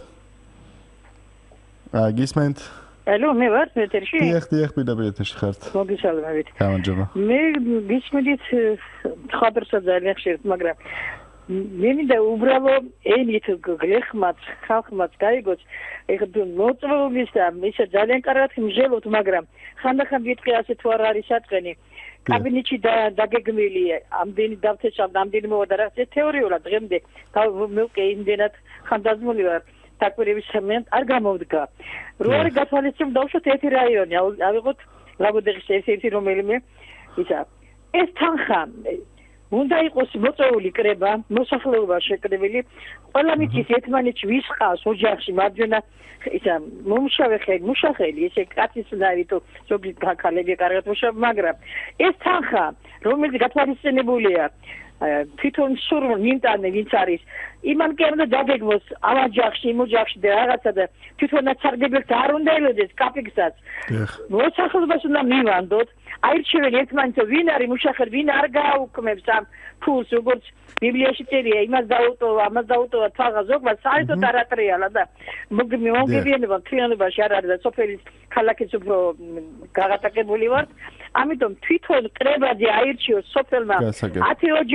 გისმენთ? ალო, მე ვარ ეთერში? დიახ, დიახ, პირდაპირ ეთერში ხართ. მოგესალმებით. გამარჯობა. მე გისმენთ ხაბერსაც ძალიან ხშირად, მაგრამ მე მინდა უბრალო ენით გლეხმაც, ხალხმაც გაიგოს, ეხლა მოწვევის და ისე ძალიან კარგად მჟელოთ, მაგრამ ხანდახან ვიტყვი ასე თუ არ არის საწყენი. კაბინეტში დაგეგმილი ამდენი დავთესავ, ამდენი მოვიდა რა, თეორიულად დღემდე მე იმდენად ხანდაზმული ვარ. დაკვირვების მომენტ არ გამოვდგა. რო არის გათვალისწინებ დავუშვათ ერთი რაიონი, ავიღოთ ლაგოდეხის ერთ-ერთი რომელიმე ისა. ეს თანხა უნდა იყოს მოწვეული კრება, მოსახლეობა შეკრებილი. ყველა მიწის ერთმანეთში ვის ყავს ოჯახში მარჯვენა ისა მომშავე ხელი, მუშახელი, ესე კაცისნაირი თუ ზოგი ქალები კარგად მუშაობენ, მაგრამ ეს თანხა, რომელიც გათვალისწინებულია თვითონ სულ ნინტანე ვინც არის იმან კი არ უნდა დაგეგმოს ამ ოჯახში, იმ ოჯახში და რაღაცა და თვითონაც სარგებლებს არ უნდა ელოდეს კაპიკსაც. მოსახლეობას უნდა მივანდოთ, აირჩევენ ერთმანეთს ვინ არის მუშახელი, ვინ არ გააუქმებს ამ ფულს, როგორც ბიბლიაში წერია, იმას დაუტოვა, ამას დაუტოვა თაღა ზოგმა საერთოდ არ ატრიალა და მოგებიანება თლიანობაში არ არის და სოფელის ქალაქის უფრო გაღატაკებული ვართ. ამიტომ თვითონ კრებაზე აირჩიოს სოფელმა ათი ოჯახი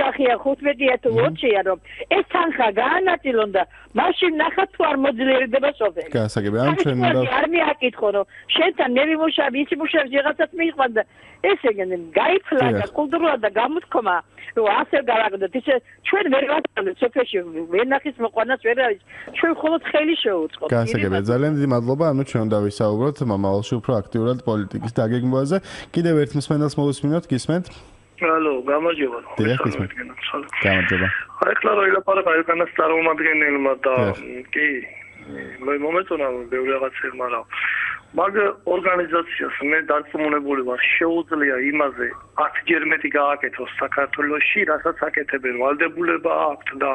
ოთახია ხუთმეტია თუ ოცია რომ ეს თანხა გაანაწილონ და მაშინ ნახა თუ არ მოძლიერდება სოფელი. გასაგები ამ ჩვენ უნდა არ მიაკითხო რომ შენთან მე ვიმუშავე ისი მუშაობს რაღაცას მიიყვან და ეს ეგენი გაიფლა და კულტურა და გამოთქმა რომ ასე გავაგდოთ ისე ჩვენ ვერ ვასწავლეთ სოფელში ვენახის მოყვანას ვერ არის ჩვენ მხოლოდ ხელი შევუწყობთ. გასაგები ძალიან დიდი მადლობა ანუ ჩვენ უნდა ვისაუბროთ მომავალში უფრო აქტიურად პოლიტიკის დაგეგმვაზე. კიდევ ერთ მსმენელს მოვისმინოთ გისმენთ? ალო, გამარჯობა. გამარჯობა. აი ხლა რო ილაპარაკა უკანას წარმომადგენელმა და კი მე მომეწონა ბევრი რაღაცები, მაგრამ მაგ ორგანიზაციას მე დარწმუნებული ვარ შეუძლია იმაზე ათჯერ მეტი გააკეთოს საქართველოში, რასაც აკეთებენ ვალდებულება აქვთ და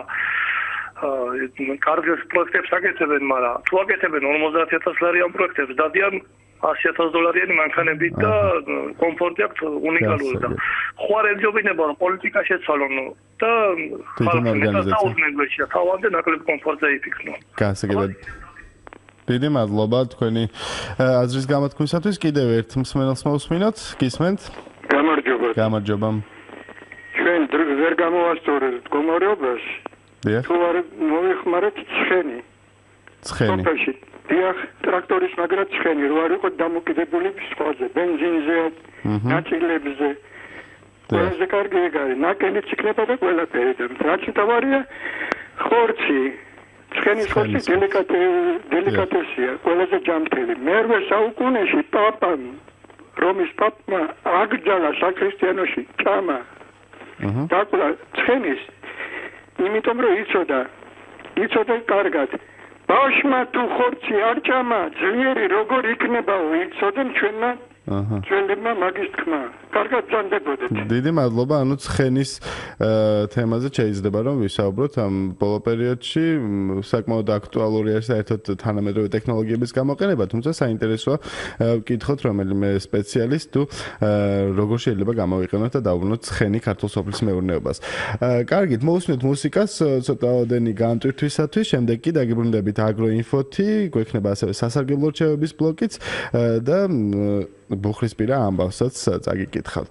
კარგ პროექტებს აკეთებენ, მაგრამ თუ აკეთებენ ორმოცდაათ ათას ლარი ამ პროექტებს დადიან ასი ათას დოლარიანი მანქანებით და კომფორტი აქვთ უნიკალური და ხوار ელჯობინება პოლიტიკა შეცვალონ და ხალხს დაუდგენლში და თავამდე ნაკლებ კომფორტზე იფიქნო. გასაგებად. დიდი მადლობა თქვენი აზრის გამოთქმისათვის. კიდევ ერთ მსმენელს მოვსმინოთ. გისმენთ? გამარჯობა. გამარჯობა. ჩვენ ვერ გამოვასწორეთ მდგომარეობას. თუ არ მოიხმარეთ ცხენი. ცხენი. დიახ, ტრაქტორის მაგრა ცხენი რო არ იყო დამოკიდებული სხვაზე, ბენზინზე, ნაწილებზე. ყველაზე კარგი ეგ არის, ნაკელიც იქნება და ყველაფერი. რაც თავარია ხორცი. ცხენის ხორცი დელიკატე დელიკატესია, ყველაზე ჯანმრთელი. მერვე საუკუნეში პაპამ რომის პაპმა აგრძალა საქრისტიანოში ჭამა. დაკლა ცხენის იმიტომ რომ იცოდა იცოდა კარგად ბავშვმა თუ ხორცი არ ჭამა ძლიერი როგორ იქნებაო იცოდნენ ჩვენმა ჩვენებმა მაგის თქმა კარგად ძანდებოდეთ. დიდი მადლობა. ანუ ცხენის თემაზე შეიძლება რომ ვისაუბროთ ამ ბოლო პერიოდში საკმაოდ აქტუალურია საერთოდ თანამედროვე ტექნოლოგიების გამოყენება, თუმცა საინტერესოა ვკითხოთ რომელიმე სპეციალისტ თუ როგორ შეიძლება გამოვიყენოთ და დავუბრუნოთ ცხენი ქართულ სოფლის მეურნეობას. კარგით, მოვუსმინოთ მუსიკას ცოტაოდენი განტვირთვისათვის, შემდეგ კი დაგიბრუნდებით აგროინფოთი, გვექნება ასევე სასარგებლო რჩევების ბლოკიც და ბუხრისპირა ამბავსაც წაგიკითხავთ.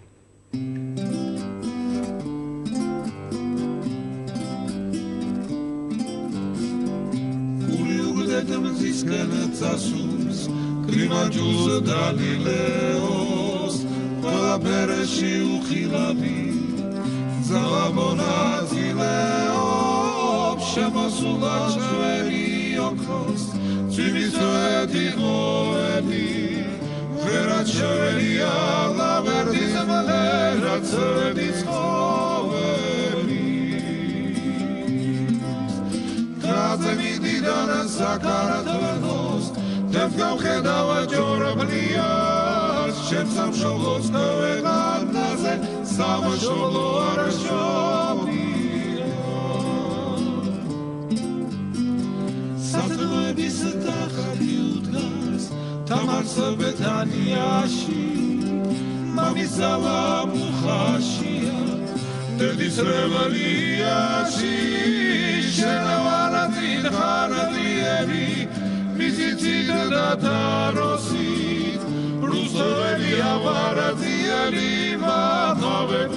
Κρυμάτζους Γαλιλαίος, ყველაფერში უხილავი, ზავაბონაზი ლეობს, შემოსულა ჩვენი ოქროს, ცივისოეთი ღოები, ღერად შეველია ლავერდის მლერად ცრების ხოვები. კაცე მიდიდან საქართველოს, დებს გავხედავა ჯორაბლიას, შენ სამშობლოს ქვეყანაზე, სამშობლო არ შობია. სათმების დახარი უდგას, თამარსა ბეთანიაში, მამისალა მუხაშია, დედის რევალიაში, შენავანათი ხარადიები, მიზიცით და თაროსით, რუსთაველი ავარაზიელი, მაღავებ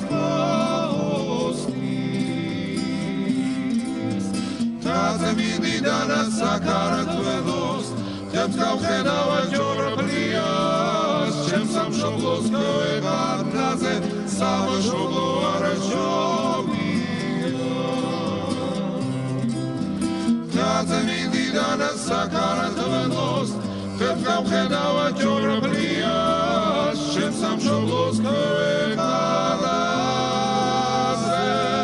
ხისტოსნის. თაზე მიდიდან საქართველოს, დებს გავხედავა ჯორაბლიას, ჩემ სამშობლოს ქვეყანაზე, სამშობლო არ შობია. თაზე მიდიდან საქართველოს, დებს გავხედავა ჯორაბლიას, ჩემ სამშობლოს ქვეყანაზე,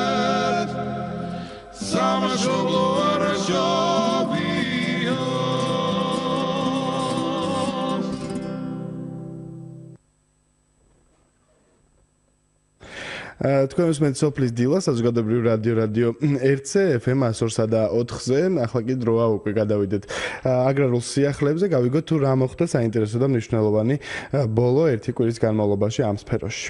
სამშობლო არ შობია. თქვენ უსმენთ სოფლის დილას საზოგადოებრივ რადიო რადიო ერთზე ეფ ემ სто და ოთხზე. ახლა კი დროა უკვე გადავიდეთ აგრარულ სიახლეებზე, გავიგოთ თუ რა მოხდა საინტერესო და მნიშვნელოვანი ბოლო ერთი კვირის განმავლობაში ამ სფეროში.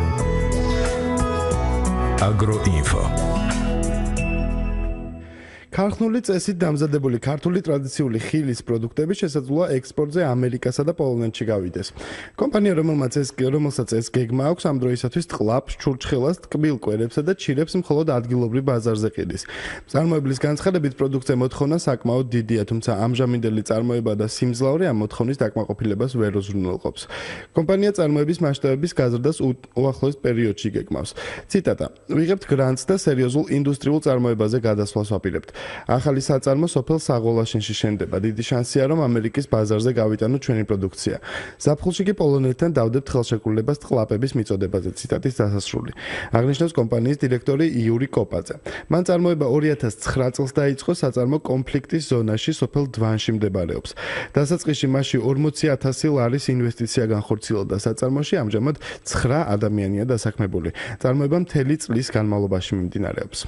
აგროინფო ქარხნული წესით დამზადებული ქართული ტრადიციული ხილის პროდუქტები შესაძლოა ექსპორტზე ამერიკასა და პოლონეთში გავიდეს. კომპანია, რომელმაც ეს რომელსაც ეს გეგმა აქვს, ამ დროისათვის ტყლაპს, ჩურჩხელას, ტკბილ კვერებსა და ჩირებს მხოლოდ ადგილობრივ ბაზარზე ყიდის. მწარმოებლის განცხადებით პროდუქტზე მოთხოვნა საკმაოდ დიდია, თუმცა ამჟამინდელი წარმოება და სიმძლავრე ამ მოთხოვნის დაკმაყოფილებას ვერ უზრუნველყოფს. კომპანია წარმოების მასშტაბების გაზრდას უახლოეს პერიოდში გეგმავს. ციტატა: "ვიღებთ გრანტს და სერიოზულ ინდუსტრიულ წარმოებაზე გადასვლას ვაპირებთ. ახალი საწარმო სოფელ საღოლაშენში შენდება. დიდი შანსია, რომ ამერიკის ბაზარზე გავიტანოთ ჩვენი პროდუქცია. ზაფხულში კი პოლონეთთან დავდებთ ხელშეკრულებას ტყლაპების მიწოდებაზე." ციტატის დასასრული. აღნიშნავს კომპანიის დირექტორი იური კოპაძე. მან წარმოება ორი ათას ცხრა წელს დაიწყო, საწარმო კონფლიქტის ზონაში სოფელ დვანში მდებარეობს. დასაწყისში მასში ორმოცი ათასი ლარის ინვესტიცია განხორციელდა საწარმოში, ამჟამად ცხრა ადამიანია დასაქმებული. წარმოება მთელი წლის განმავლობაში მიმდინარეობს.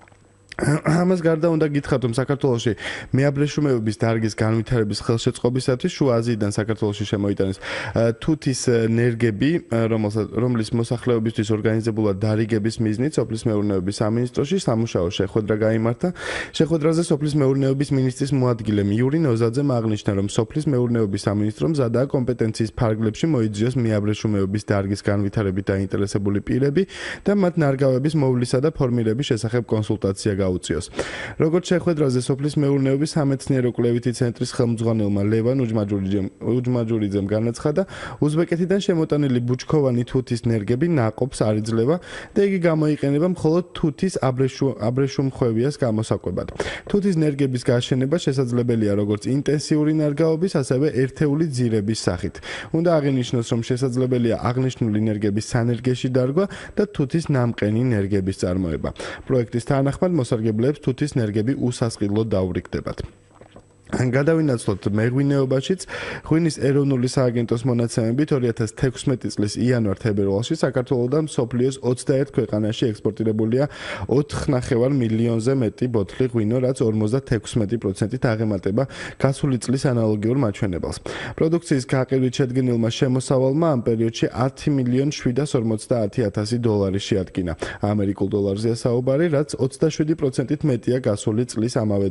ამას გარდა უნდა გითხრათ, რომ საქართველოში მეაბრეშუმეობის დარგის განვითარების ხელშეწყობისათვის შუა აზიიდან საქართველოში შემოიტანეს თუთის ნერგები, რომლის მოსახლეობისთვის ორგანიზებულად დარიგების მიზნით სოფლის მეურნეობის სამინისტროში სამუშაო შეხვედრა გაიმართა. შეხვედრაზე სოფლის მეურნეობის მინისტრის მოადგილე იური ნოზაძემ აღნიშნა, რომ სოფლის მეურნეობის სამინისტრომ მზადაა კომპეტენციის ფარგლებში მოიძიოს მეაბრეშუმეობის დარგის განვითარებით დაინტერესებული პირები და მათ ნარგავების მოვლისა და ფორმირების შესახებ კონსულტაცია გაუწიოს. როგორც შეხვედრაზე სოფლის მეურნეობის სამეცნიერო კვლევითი ცენტრის ხელმძღვანელმა ლევან უჯმაჯურიძემ განაცხადა, უზბეკეთიდან შემოტანილი ბუჩქოვანი თუთის ნერგები ნაყოფს არ იძლევა და იგი გამოიყენება მხოლოდ თუთის აბრეშუმხვევიას გამოსაკვებად. თუთის ნერგების გაშენება შესაძლებელია როგორც ინტენსიური ნარგავობის, ასევე ერთეული ძირების სახით. უნდა აღინიშნოს, რომ შესაძლებელია აღნიშნული ნერგების სანერგეში დარგვა და თუთის ნამყენი ნერგების წარმოება. პროექტის თანახმად მოსარგებლეებს თუთის ნერგები უსასყიდლოდ დაურიგდებათ. გადავინაცვლოთ მეღვინეობაშიც. ღვინის ეროვნული სააგენტოს მონაცემებით ორი ათას თექვსმეტი წლის იანვარ-თებერვალში საქართველოდან მსოფლიოს ოცდაერთ ქვეყანაში ექსპორტირებულია ოთხ ნახევარ მილიონზე მეტი ბოთლი ღვინო, რაც ორმოცდათექვსმეტი პროცენტით აღემატება გასული წლის ანალოგიურ მაჩვენებელს. პროდუქციის გაყიდვით შედგენილმა შემოსავალმა ამ პერიოდში ათი მილიონ შვიდას ორმოცდაათი ათასი დოლარი შეადგინა. ამერიკულ დოლარზეა საუბარი, რაც ოცდაშვიდი პროცენტით მეტია გასული წლის ამავე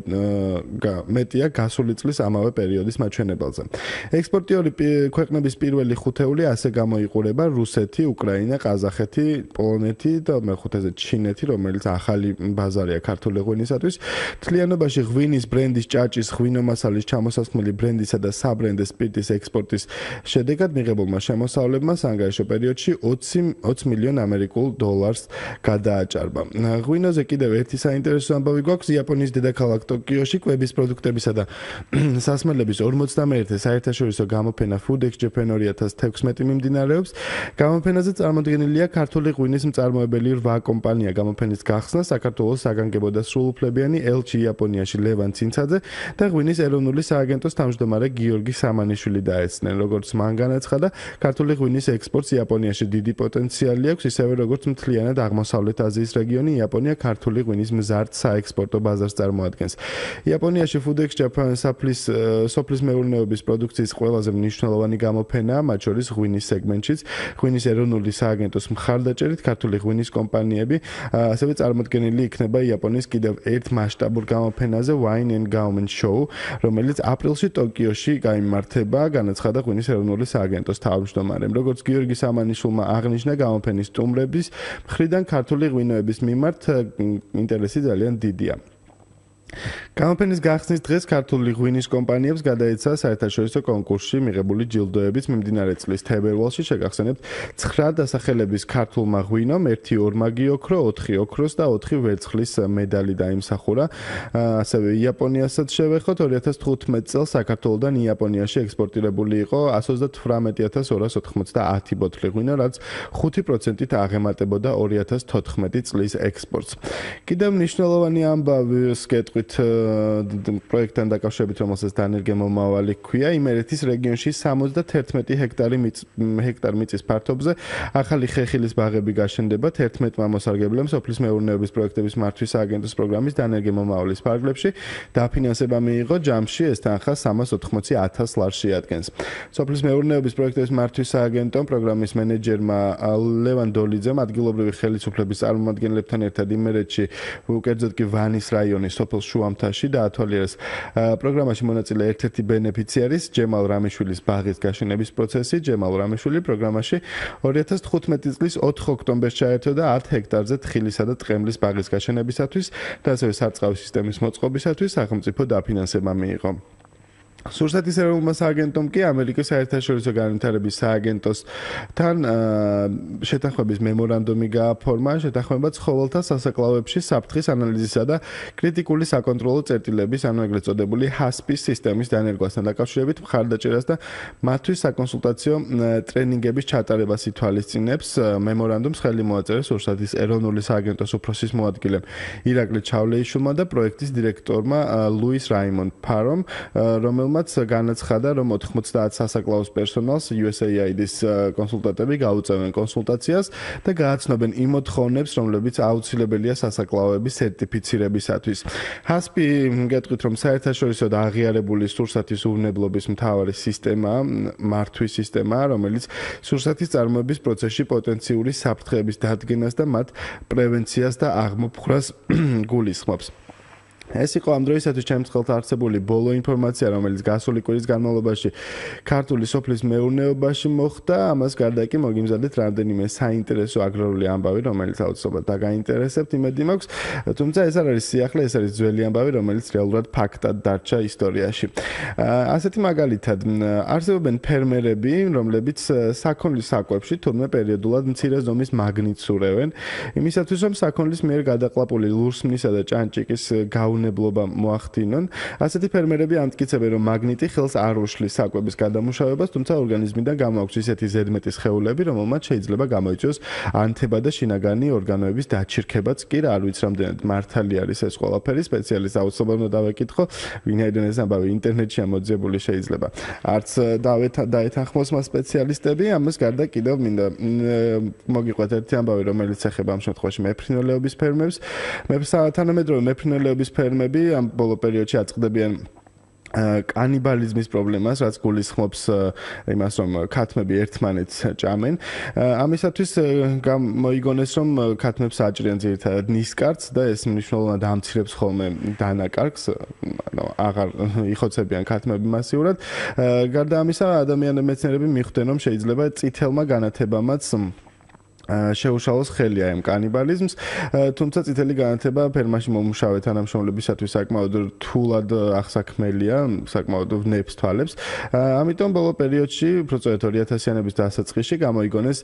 მეტია გასული წლის ამავე პერიოდის მაჩვენებელზე. ექსპორტიორი ქვეყნების პირველი ხუთეული ასე გამოიყურება რუსეთი, უკრაინა, ყაზახეთი, პოლონეთი და მეხუთეზე ჩინეთი, რომელიც ახალი ბაზარია ქართული ღვინისათვის. მთლიანობაში ღვინის ბრენდის ჭაჭის, ღვინომასალის ჩამოსასხმელი ბრენდისა და საბრენდე სპირტის ექსპორტის შედეგად მიღებულმა შემოსავლებმა სანგაიშო პერიოდში ოცი მილიონ ამერიკულ დოლარს გადააჭარბა. ღვინოზე კიდევ ერთი საინტერესო ამბავი გვაქვს. იაპონიის დედაქალაქ ტოკიოში კვების პროდუქტებისა და სასმელების ორმოცდამეერთე საერთაშორისო გამოფენა Food Ex Japan ორი ათას თექვსმეტი მიმდინარეობს. გამოფენაზე წარმოდგენილია ქართული ღვინის მწარმოებელი რვა კომპანია. გამოფენის გახსნა საქართველოს საგანგებო და სრულუფლებიანი ელჩი იაპონიაში ლევან ცინცაძე და ღვინის ეროვნული სააგენტოს თავმჯდომარე გიორგი სამანიშვილი დაეცნენ. როგორც მან განაცხადა, ქართული ღვინის ექსპორტს იაპონიაში დიდი პოტენციალი აქვს, ისევე როგორც მთლიანად აღმოსავლეთ აზიის რეგიონი იაპონია ქართული ღვინის მზარდ საექსპორტო ბაზარს წარმოადგენს. იაპონიაში Food Ex Japan საფლის სოფლის მეურნეობის პროდუქციის ყველაზე მნიშვნელოვანი გამოფენაა, მათ შორის ღვინის სეგმენტშიც. ღვინის ეროვნული სააგენტოს მხარდაჭერით ქართული ღვინის კომპანიები ასევე წარმოდგენილი იქნება იაპონიის კიდევ ერთ მასშტაბურ გამოფენაზე Wine and Government Show, რომელიც აპრილში ტოკიოში გაიმართება, განაცხადა ღვინის ეროვნული სააგენტოს თავმჯდომარემ. როგორც გიორგი სამანიშვილმა აღნიშნა, გამოფენის სტუმრების მხრიდან ქართული ღვინოების მიმართ ინტერესი ძალიან დიდია. გამოფენის გახსნის დღეს ქართული ღვინის კომპანიებს გადაეცა საერთაშორისო კონკურსში მიღებული ჯილდოებით. მიმდინარე წლის თებერვალში შეგახსენებთ ცხრა დასახელების ქართულმა ღვინომ, ერთი ორმაგი ოქრო, ოთხი ოქროს და ოთხი ვერცხლის მედალი დაიმსახურა. ასევე იაპონიასაც შევეხოთ. ორი ათას თხუთმეტ წელს საქართველოდან იაპონიაში ექსპორტირებული იყო εκατს ოცდათვრამეტი ათას ორას ოთხმოცდაათი ბოთლი ღვინო, რაც ხუთი პროცენტით აღემატებოდა ორი ათას თოთხმეტი წლის ექსპორტს. კიდევ მნიშვნელოვანი ამბავის კეთყვით პროექტთან დაკავშირებით, რომელსაც დანერგემომავალი ჰქვია, იმერეთის რეგიონში სამოცდათერთმეტი ჰექტარი ჰექტარ მიწის ფართობზე ახალი ხეხილის ბაღები გაშენდება. თერთმეტმა მოსარგებლემ სოფლის მეურნეობის პროექტების მართვის სააგენტოს პროგრამის დანერგემომავლის ფარგლებში დაფინანსება მიიღო. ჯამში ეს თანხა სამას ოთხმოცი ათას ლარს შეადგენს. სოფლის მეურნეობის პროექტების მართვის სააგენტომ პროგრამის მენეჯერმა ლევან დოლიძემ ადგილობრივი ხელისუფლების წარმომადგენლებთან ერთად იმერეთში, უკერძოდ კი ვანის რაიონის სოფელ საქართველოს შუამთაში დაათვალიერეს პროგრამაში მონაწილე ერთ-ერთი ბენეფიციარის ჯემალ რამიშვილის ბაღის გაშენების პროცესი. ჯემალ რამიშვილი პროგრამაში ორი ათას თხუთმეტი წლის ოთხ ოქტომბერს ჩაერთო და ათ ჰექტარზე თხილისა და ტყემლის ბაღის გაშენებისათვის და ასევე სარწყავი სისტემის მოწყობისათვის სახელმწიფო დაფინანსება მიიღო. სურსათის ეროვნულმა სააგენტომ კი ამერიკის საერთაშორისო განვითარების სააგენტოსთან შეთანხმების მემორანდუმი გააფორმა, შეთანხმება ცხოველთა სასაკლაოებში საფრთხის ანალიზისა და კრიტიკული საკონტროლო წერტილების, ანუ ეგრეთ წოდებული ჰასპის სისტემის დანერგვასთან დაკავშირებით მხარდაჭერას და მათთვის საკონსულტაციო ტრენინგების ჩატარებას ითვალისწინებს. მემორანდუმს ხელი მოაწერა სურსათის ეროვნული სააგენტოს უფროსის მოადგილემ ირაკლი ჩავლეიშვილმა და პროექტის დირექტორმა ლუის რაიმონდ ფარომ, რომელმაც განაცხადა, რომ ოთხმოცდაათ სასაკლაოს პერსონალს იუ ეს ეი აი დის კონსულტანტები გაუწევენ კონსულტაციას და გააცნობენ იმ მოთხოვნებს, რომლებიც აუცილებელია სასაკლაოების სერტიფიცირებისათვის. ჰასპი გეტყვით, რომ საერთაშორისო და აღიარებული სურსათის უვნებლობის მთავარი სისტემა, მართვის სისტემა, რომელიც სურსათის წარმოების პროცესში პოტენციური საფრთხეების დადგენას და მათ პრევენციას და აღმოფხვრას გულისხმობს. ეს იყო ამ დროისათვის ჩემს ხელთ არსებული ბოლო ინფორმაცია, რომელიც გასული კვირის განმავლობაში ქართული სოფლის მეურნეობაში მოხდა. ამას გარდა კი მოგიმზადეთ რამდენიმე საინტერესო აგრარული ამბავი, რომელიც აუცილებლად დაგაინტერესებთ, იმედი მაქვს. თუმცა ეს არ არის სიახლე, ეს არის ძველი ამბავი, რომელიც რეალურად ფაქტად დარჩა ისტორიაში. ასეთი მაგალითად, არსებობენ ფერმერები, რომლებიც საქონლის საკვებში თურმე პერიოდულად მცირე ზომის მაგნიტს ურევენ, იმისათვის რომ საქონლის მიერ გადაყლაპული ლურსმნისა და ჭანჭიკის გაუნებლობა მოახდინონ. ასეთი ფერმერები ამტკიცებენ, რომ მაგნიტი ხელს არ უშლის საკვების გადამუშავებას, თუმცა ორგანიზმიდან გამოაქვს ისეთი ზედმეტი სხეულები, რომელმაც შეიძლება გამოიწვიოს ანთება და შინაგანი ორგანოების დაჩირქებაც კი რა არ ვიცი რამდენად მართალი არის ეს ყველაფერი, სპეციალისტს აუცილებლად უნდა დავეკითხო, ვინაიდან ეს ამბავი ინტერნეტშია მოძიებული შეიძლება. არც დაეთანხმოს მას სპეციალისტები, ამას გარდა კიდევ მინდა მოგიყვეთ ერთი ამბავი, რომელიც ეხება ამ შემთხვევაში მეფრინველეობის ფერმებს. თანამედროვე მეფრინველეობის ფერმები ამ ბოლო პერიოდში აწყდებიან კანიბალიზმის პრობლემას, რაც გულისხმობს იმას, რომ ქათმები ერთმანეთს ჭამენ. ამისათვის მოიგონეს, რომ ქათმებს აჭრიან ძირითადად ნისკარტს და ეს მნიშვნელოვნად ამცირებს ხოლმე დანაკარგს, ანუ აღარ იხოცებიან ქათმები მასიურად. გარდა ამისა, ადამიანები მეცნიერები მიხვდნენ, რომ შეიძლება წითელმა განათებამაც შეუშალოს ხელი აი ამ კანიბალიზმს, თუმცა წითელი განათება ფერმაში მომუშავე თანამშრომლებისათვის საკმაოდ რთულად ახსაქმელია, საკმაოდ ვნებს თვალებს. ამიტომ ბოლო პერიოდში, უფრო სწორედ ორი ათასიანების დასაწყისში გამოიგონეს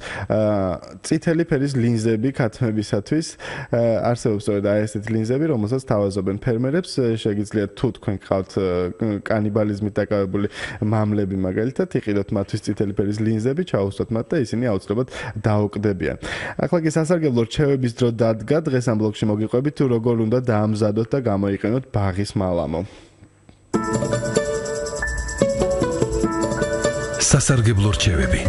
წითელი ფერის ლინზები ქათმებისათვის. არსებობს სწორედ აი ესეთი ლინზები, რომელსაც თავაზობენ ფერმერებს. შეგიძლიათ თუ თქვენ გყავთ კანიბალიზმით დაკავებული მამლები მაგალითად, იყიდოთ მათთვის წითელი ფერის ლინზები, ჩაუსვათ მათ და ისინი აუცილებლად დაუკვდებიან. ახლა კი სასარგებლო რჩევების დრო დადგა. დღეს ამ ბლოგში მოგიყვებით თუ როგორ უნდა დაამზადოთ და გამოიყენოთ ბაღის მალამო. სასარგებლო რჩევები.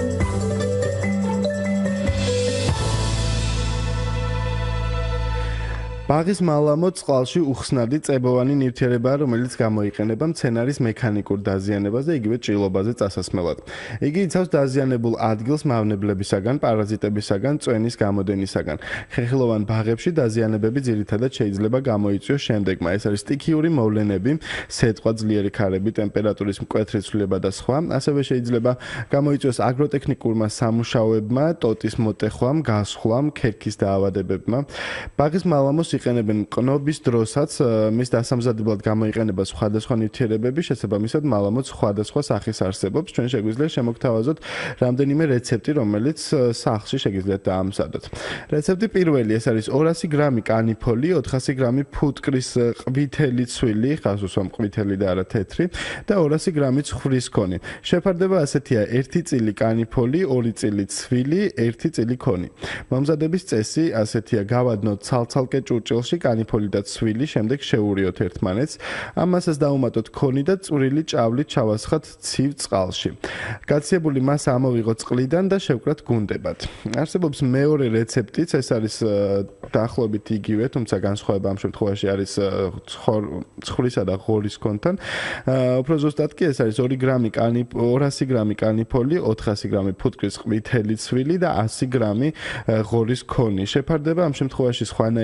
ბაღის მალამო წყალში უხსნადი წებოვანი ნივთიერებაა, რომელიც გამოიყენება მცენარის მექანიკურ დაზიანებას და იგივე ჭრილობაზე წასასმელად. იგი იცავს დაზიანებულ ადგილს მავნებლებისაგან, პარაზიტებისაგან, წვენის გამოდენისაგან. ხეხილოვან ბაღებში დაზიანებები ძირითადად შეიძლება გამოიწვიოს შემდეგმა. ეს არის სტიქიური მოვლენები, სეტყვა, ძლიერი ქარები, ტემპერატურის მკვეთრი ცვლილება და სხვა. ასევე შეიძლება გამოიწვიოს აგროტექნიკურმა სამუშაოებმა, ტოტის მოტეხვამ, გასხვლამ, ქერქის დაავადებებმა. ბაღის მალამოს იყენებენ ყნობის დროსაც, მის დასამზადებლად გამოიყენება სხვადასხვა ნივთიერებები, შესაბამისად მალამოც სხვადასხვა სახის არსებობს. ჩვენ შეგვიძლია შემოგთავაზოთ რამდენიმე რეცეპტი, რომელიც სახლში შეგიძლიათ დაამზადოთ. რეცეპტი პირველი, ეს არის ორასი გრამი კანიფოლი, ოთხასი გრამი ფუტკრის ყვითელი ცვილი, ხავს უსვამ ყვითელი და არა თეთრი და ორასი გრამი ცხვრის კონი. შეფარდება ასეთია: ერთი წილი კანიფოლი, ორი წილი ცვილი, ერთი წილი კონი. მომზადების წესი ასეთია: გავადნოთ ცალ-ცალკე ჭურჭელში კანიფოლი და ცვილი, შემდეგ შეურიოთ ერთმანეთს. ამასაც დაუმატოთ კონი და წვრილი ჭავლით ჩავასხათ ცივ წყალში. გაციებული მასა ამოვიღოთ წყლიდან და შევკრათ გუნდებად. არსებობს მეორე რეცეპტიც, ეს არის დაახლოებით იგივე, თუმცა განსხვავება ამ შემთხვევაში არის ცხვრისა და ღორის კონთან. უფრო ზუსტად კი ეს არის ორი გრამი კანიფოლი, ორასი გრამი კანიფოლი, ოთხასი გრამი ფუტკრის ყვითელი ცვილი და ასი გრამი ღორის კონი. შეფარდება ამ შემთხვევაში სხვანაირია.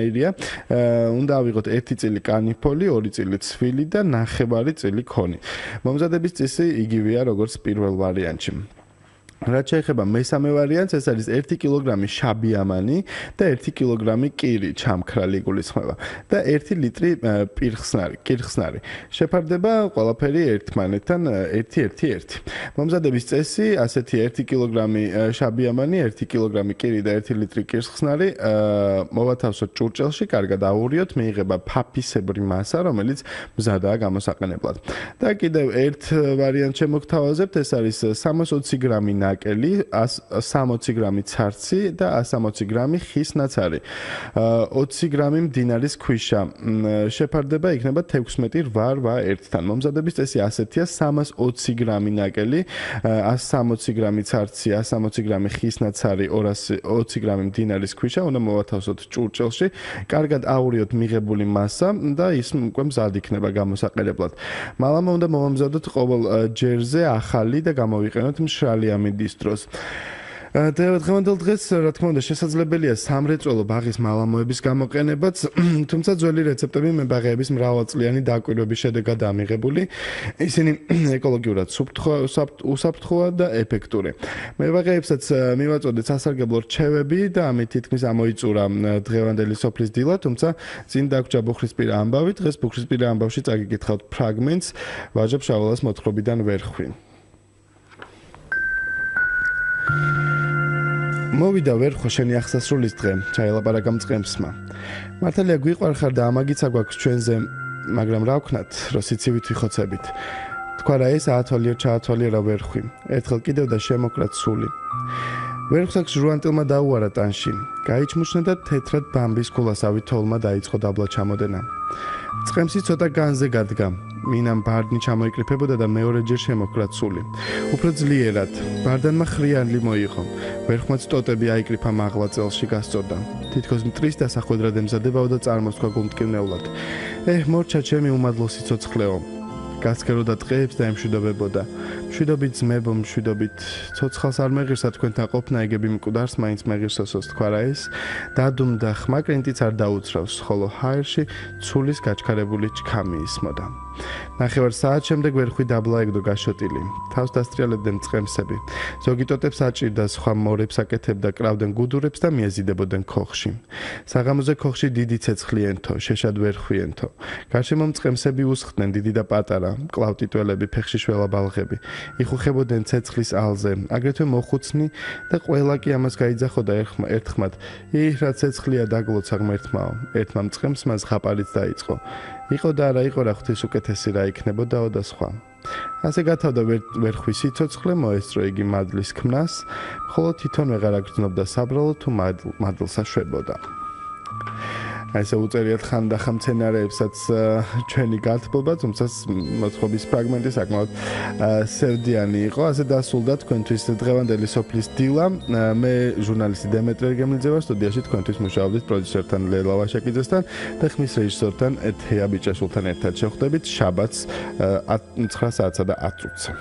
უნდა ავიღოთ ერთი წილი კანიფოლი, ორი წილი ცვილი და ნახევარი წილი ქონი. მომზადების წესი იგივეა როგორც პირველ ვარიანტში. რაც შეეხება მესამე ვარიანტს, ეს არის ერთი კილოგრამი შაბი ამანი და ერთი კილოგრამი კირი ჩამქრალი იგულისხმება და ერთი ლიტრი პირხსნარი, კირხსნარი. შეფარდება ყველაფერი ერთმანეთთან ერთი ერთი ერთი. მომზადების წესი ასეთი ერთი კილოგრამი შაბი ამანი, ერთი კილოგრამი კირი და ერთი ლიტრი კირხსნარი მოვათავსოთ ჭურჭელში, კარგად აურიოთ, მიიღება ფაფისებრი მასა, რომელიც მზადაა გამოსაყენებლად. და კიდევ ერთ ვარიანტს შემოგთავაზებთ, ეს არის სამას ოცი გრამი ნაკელი, სამოცი გრამი ცარცი და სამოცი გრამი ხის ნაცარი. ოცი გრამი მდინარის ქვიშა. შეფარდება იქნება თექვსმეტი რვა რვა ერთთან. მომზადების წესი ასეთია: სამას ოცი გრამი ნაკელი, სამოცი გრამი ცარცი, სამოცი გრამი ხის ნაცარი, ორასი ოცი გრამი მდინარის ქვიშა უნდა მოვათავსოთ ჭურჭელში, კარგად აურიოთ მიღებული მასა და ის უკვე მზად იქნება გამოსაყენებლად. მალამ უნდა მოვამზადოთ ყოველ ჯერზე ახალი და გამოვიყენოთ მშრალი ამინდის დროს. დღევანდელ დღეს, რა თქმა უნდა, შესაძლებელია სამრეწველო ბაღის მალამოების გამოყენებაც, თუმცა ძველი რეცეპტები მებაღეების მრავალწლიანი დაკვირვების შედეგადაა მიღებული. ისინი ეკოლოგიურად უსაფრთხოა და ეფექტური. მებაღეებსაც მივაწოდეთ სასარგებლო რჩევები და ამით თითქმის ამოიწურა დღევანდელი სოფლის დილა, თუმცა წინ დაგვრჩა ბუხრისპირა ამბავი, დღეს ბუხრისპირა ამბავში წაგიკითხავთ ფრაგმენტს ვაჟა ფშაველას მოთხრობიდან ვერხვი. მოვიდა ვერხო შენი ახსასრულის დღე, ჩაელაპარაკა მწყემსმა. მართალია გვიყვარხარ და ამაგიცა გვაქვს ჩვენზე, მაგრამ რა ვქნათ, რომ სიცივით ვიხოცებით. თქვა რა ეს აათვალიერ ჩაათვალიერა ვერხვი, ერთხელ კიდევ და შემოკრათ სული. ვერხვს ჟუანტილმა დაუარა ტანში, გაიჩმუშნა და თეთრად ბამბის ქულასავით თოლმა დაიწყო დაბლა ჩამოდენა. წყემსი ცოტა განზე გადგა. მინამ ბარდნი ჩამოიკრიფებოდა და მეორეჯერ შემოკრათ სული. უფრო ძლიერად, ბარდანმა ხრიანი მოიღო. ვერხვმაც ტოტები აიკრიფა მაღლა წელში გასწორდა. თითქოს მტრის დასახვედრად ემზადებაო და წარმოსქვა გულმტკივნეულად. ეჰ, მორჩა ჩემი უმადლო სიცოცხლეო. გასქეროდა ტყეებს და ემშვიდობებოდა. მშვიდობით ძმებო, მშვიდობით ცოცხალს არ მეღირსა თქვენთან ყოფნა, ეგები მკვდარს მაინც მეღირსოსოს თქვა რა ეს. დადუმდა ხმა კრინტიც არ დაუცრავს, ხოლო ჰაერში ცულის გაჩქარებული ჩქამი ისმოდა. ნახევარ საათ შემდეგ ვერხვი დაბლა ეგდო გაშოტილი. თავს დასტრიალებდნენ წყემსები. ზოგი ტოტებს აჭირდა, სხვა მორებს აკეთებდა, კრავდნენ გუდურებს და მიეზიდებოდნენ ქოხში. საღამოზე ქოხში დიდი ცეცხლი ენთო, შეშად ვერხვი ენთო. გარშემო მწყემსები უსხდნენ, დიდი და პატარა, მკლავტიტველები, ფეხში შველა ბალღები. იხუხებოდნენ ცეცხლის ალზე, აგრეთვე მოხუცნი და ყველა კი ამას გაიძახოდა ერთხმად. იჰ, რა ცეცხლია დაგლოცა ღმერთმაო. ერთმა მწყემსმა ზღაპარიც დაიწყო. იყო და არა იყო რა ღვთის უკეთესი რა იქნებოდაო და სხვა. ასე გათავდა ვერხვის სიცოცხლე, მოესწრო იგი მადლის ქმნას, ხოლო თვითონ ვეღარ აგრძნობდა საბრალო თუ მადლსა შვებოდა. ასე უწერიათ ხანდახან მცენარეებსაც ჩვენი გათბობა, თუმცა მოთხრობის ფრაგმენტი საკმაოდ სევდიანი იყო. ასე დასრულდა თქვენთვის დღევანდელი სოფლის დილა. მე ჟურნალისტი დემეტრე ერგემლიძე ვარ, სტუდიაში თქვენთვის მუშაობდით პროდიუსერთან ლელა ვაშაკიძესთან და ხმის რეჟისორთან ეთეა ბიჭაშვილთან ერთად. შევხვდებით შაბათს ცხრა საათსა და ათ წუთზე.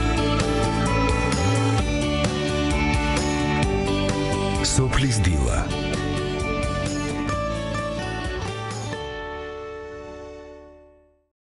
სოფლის დილა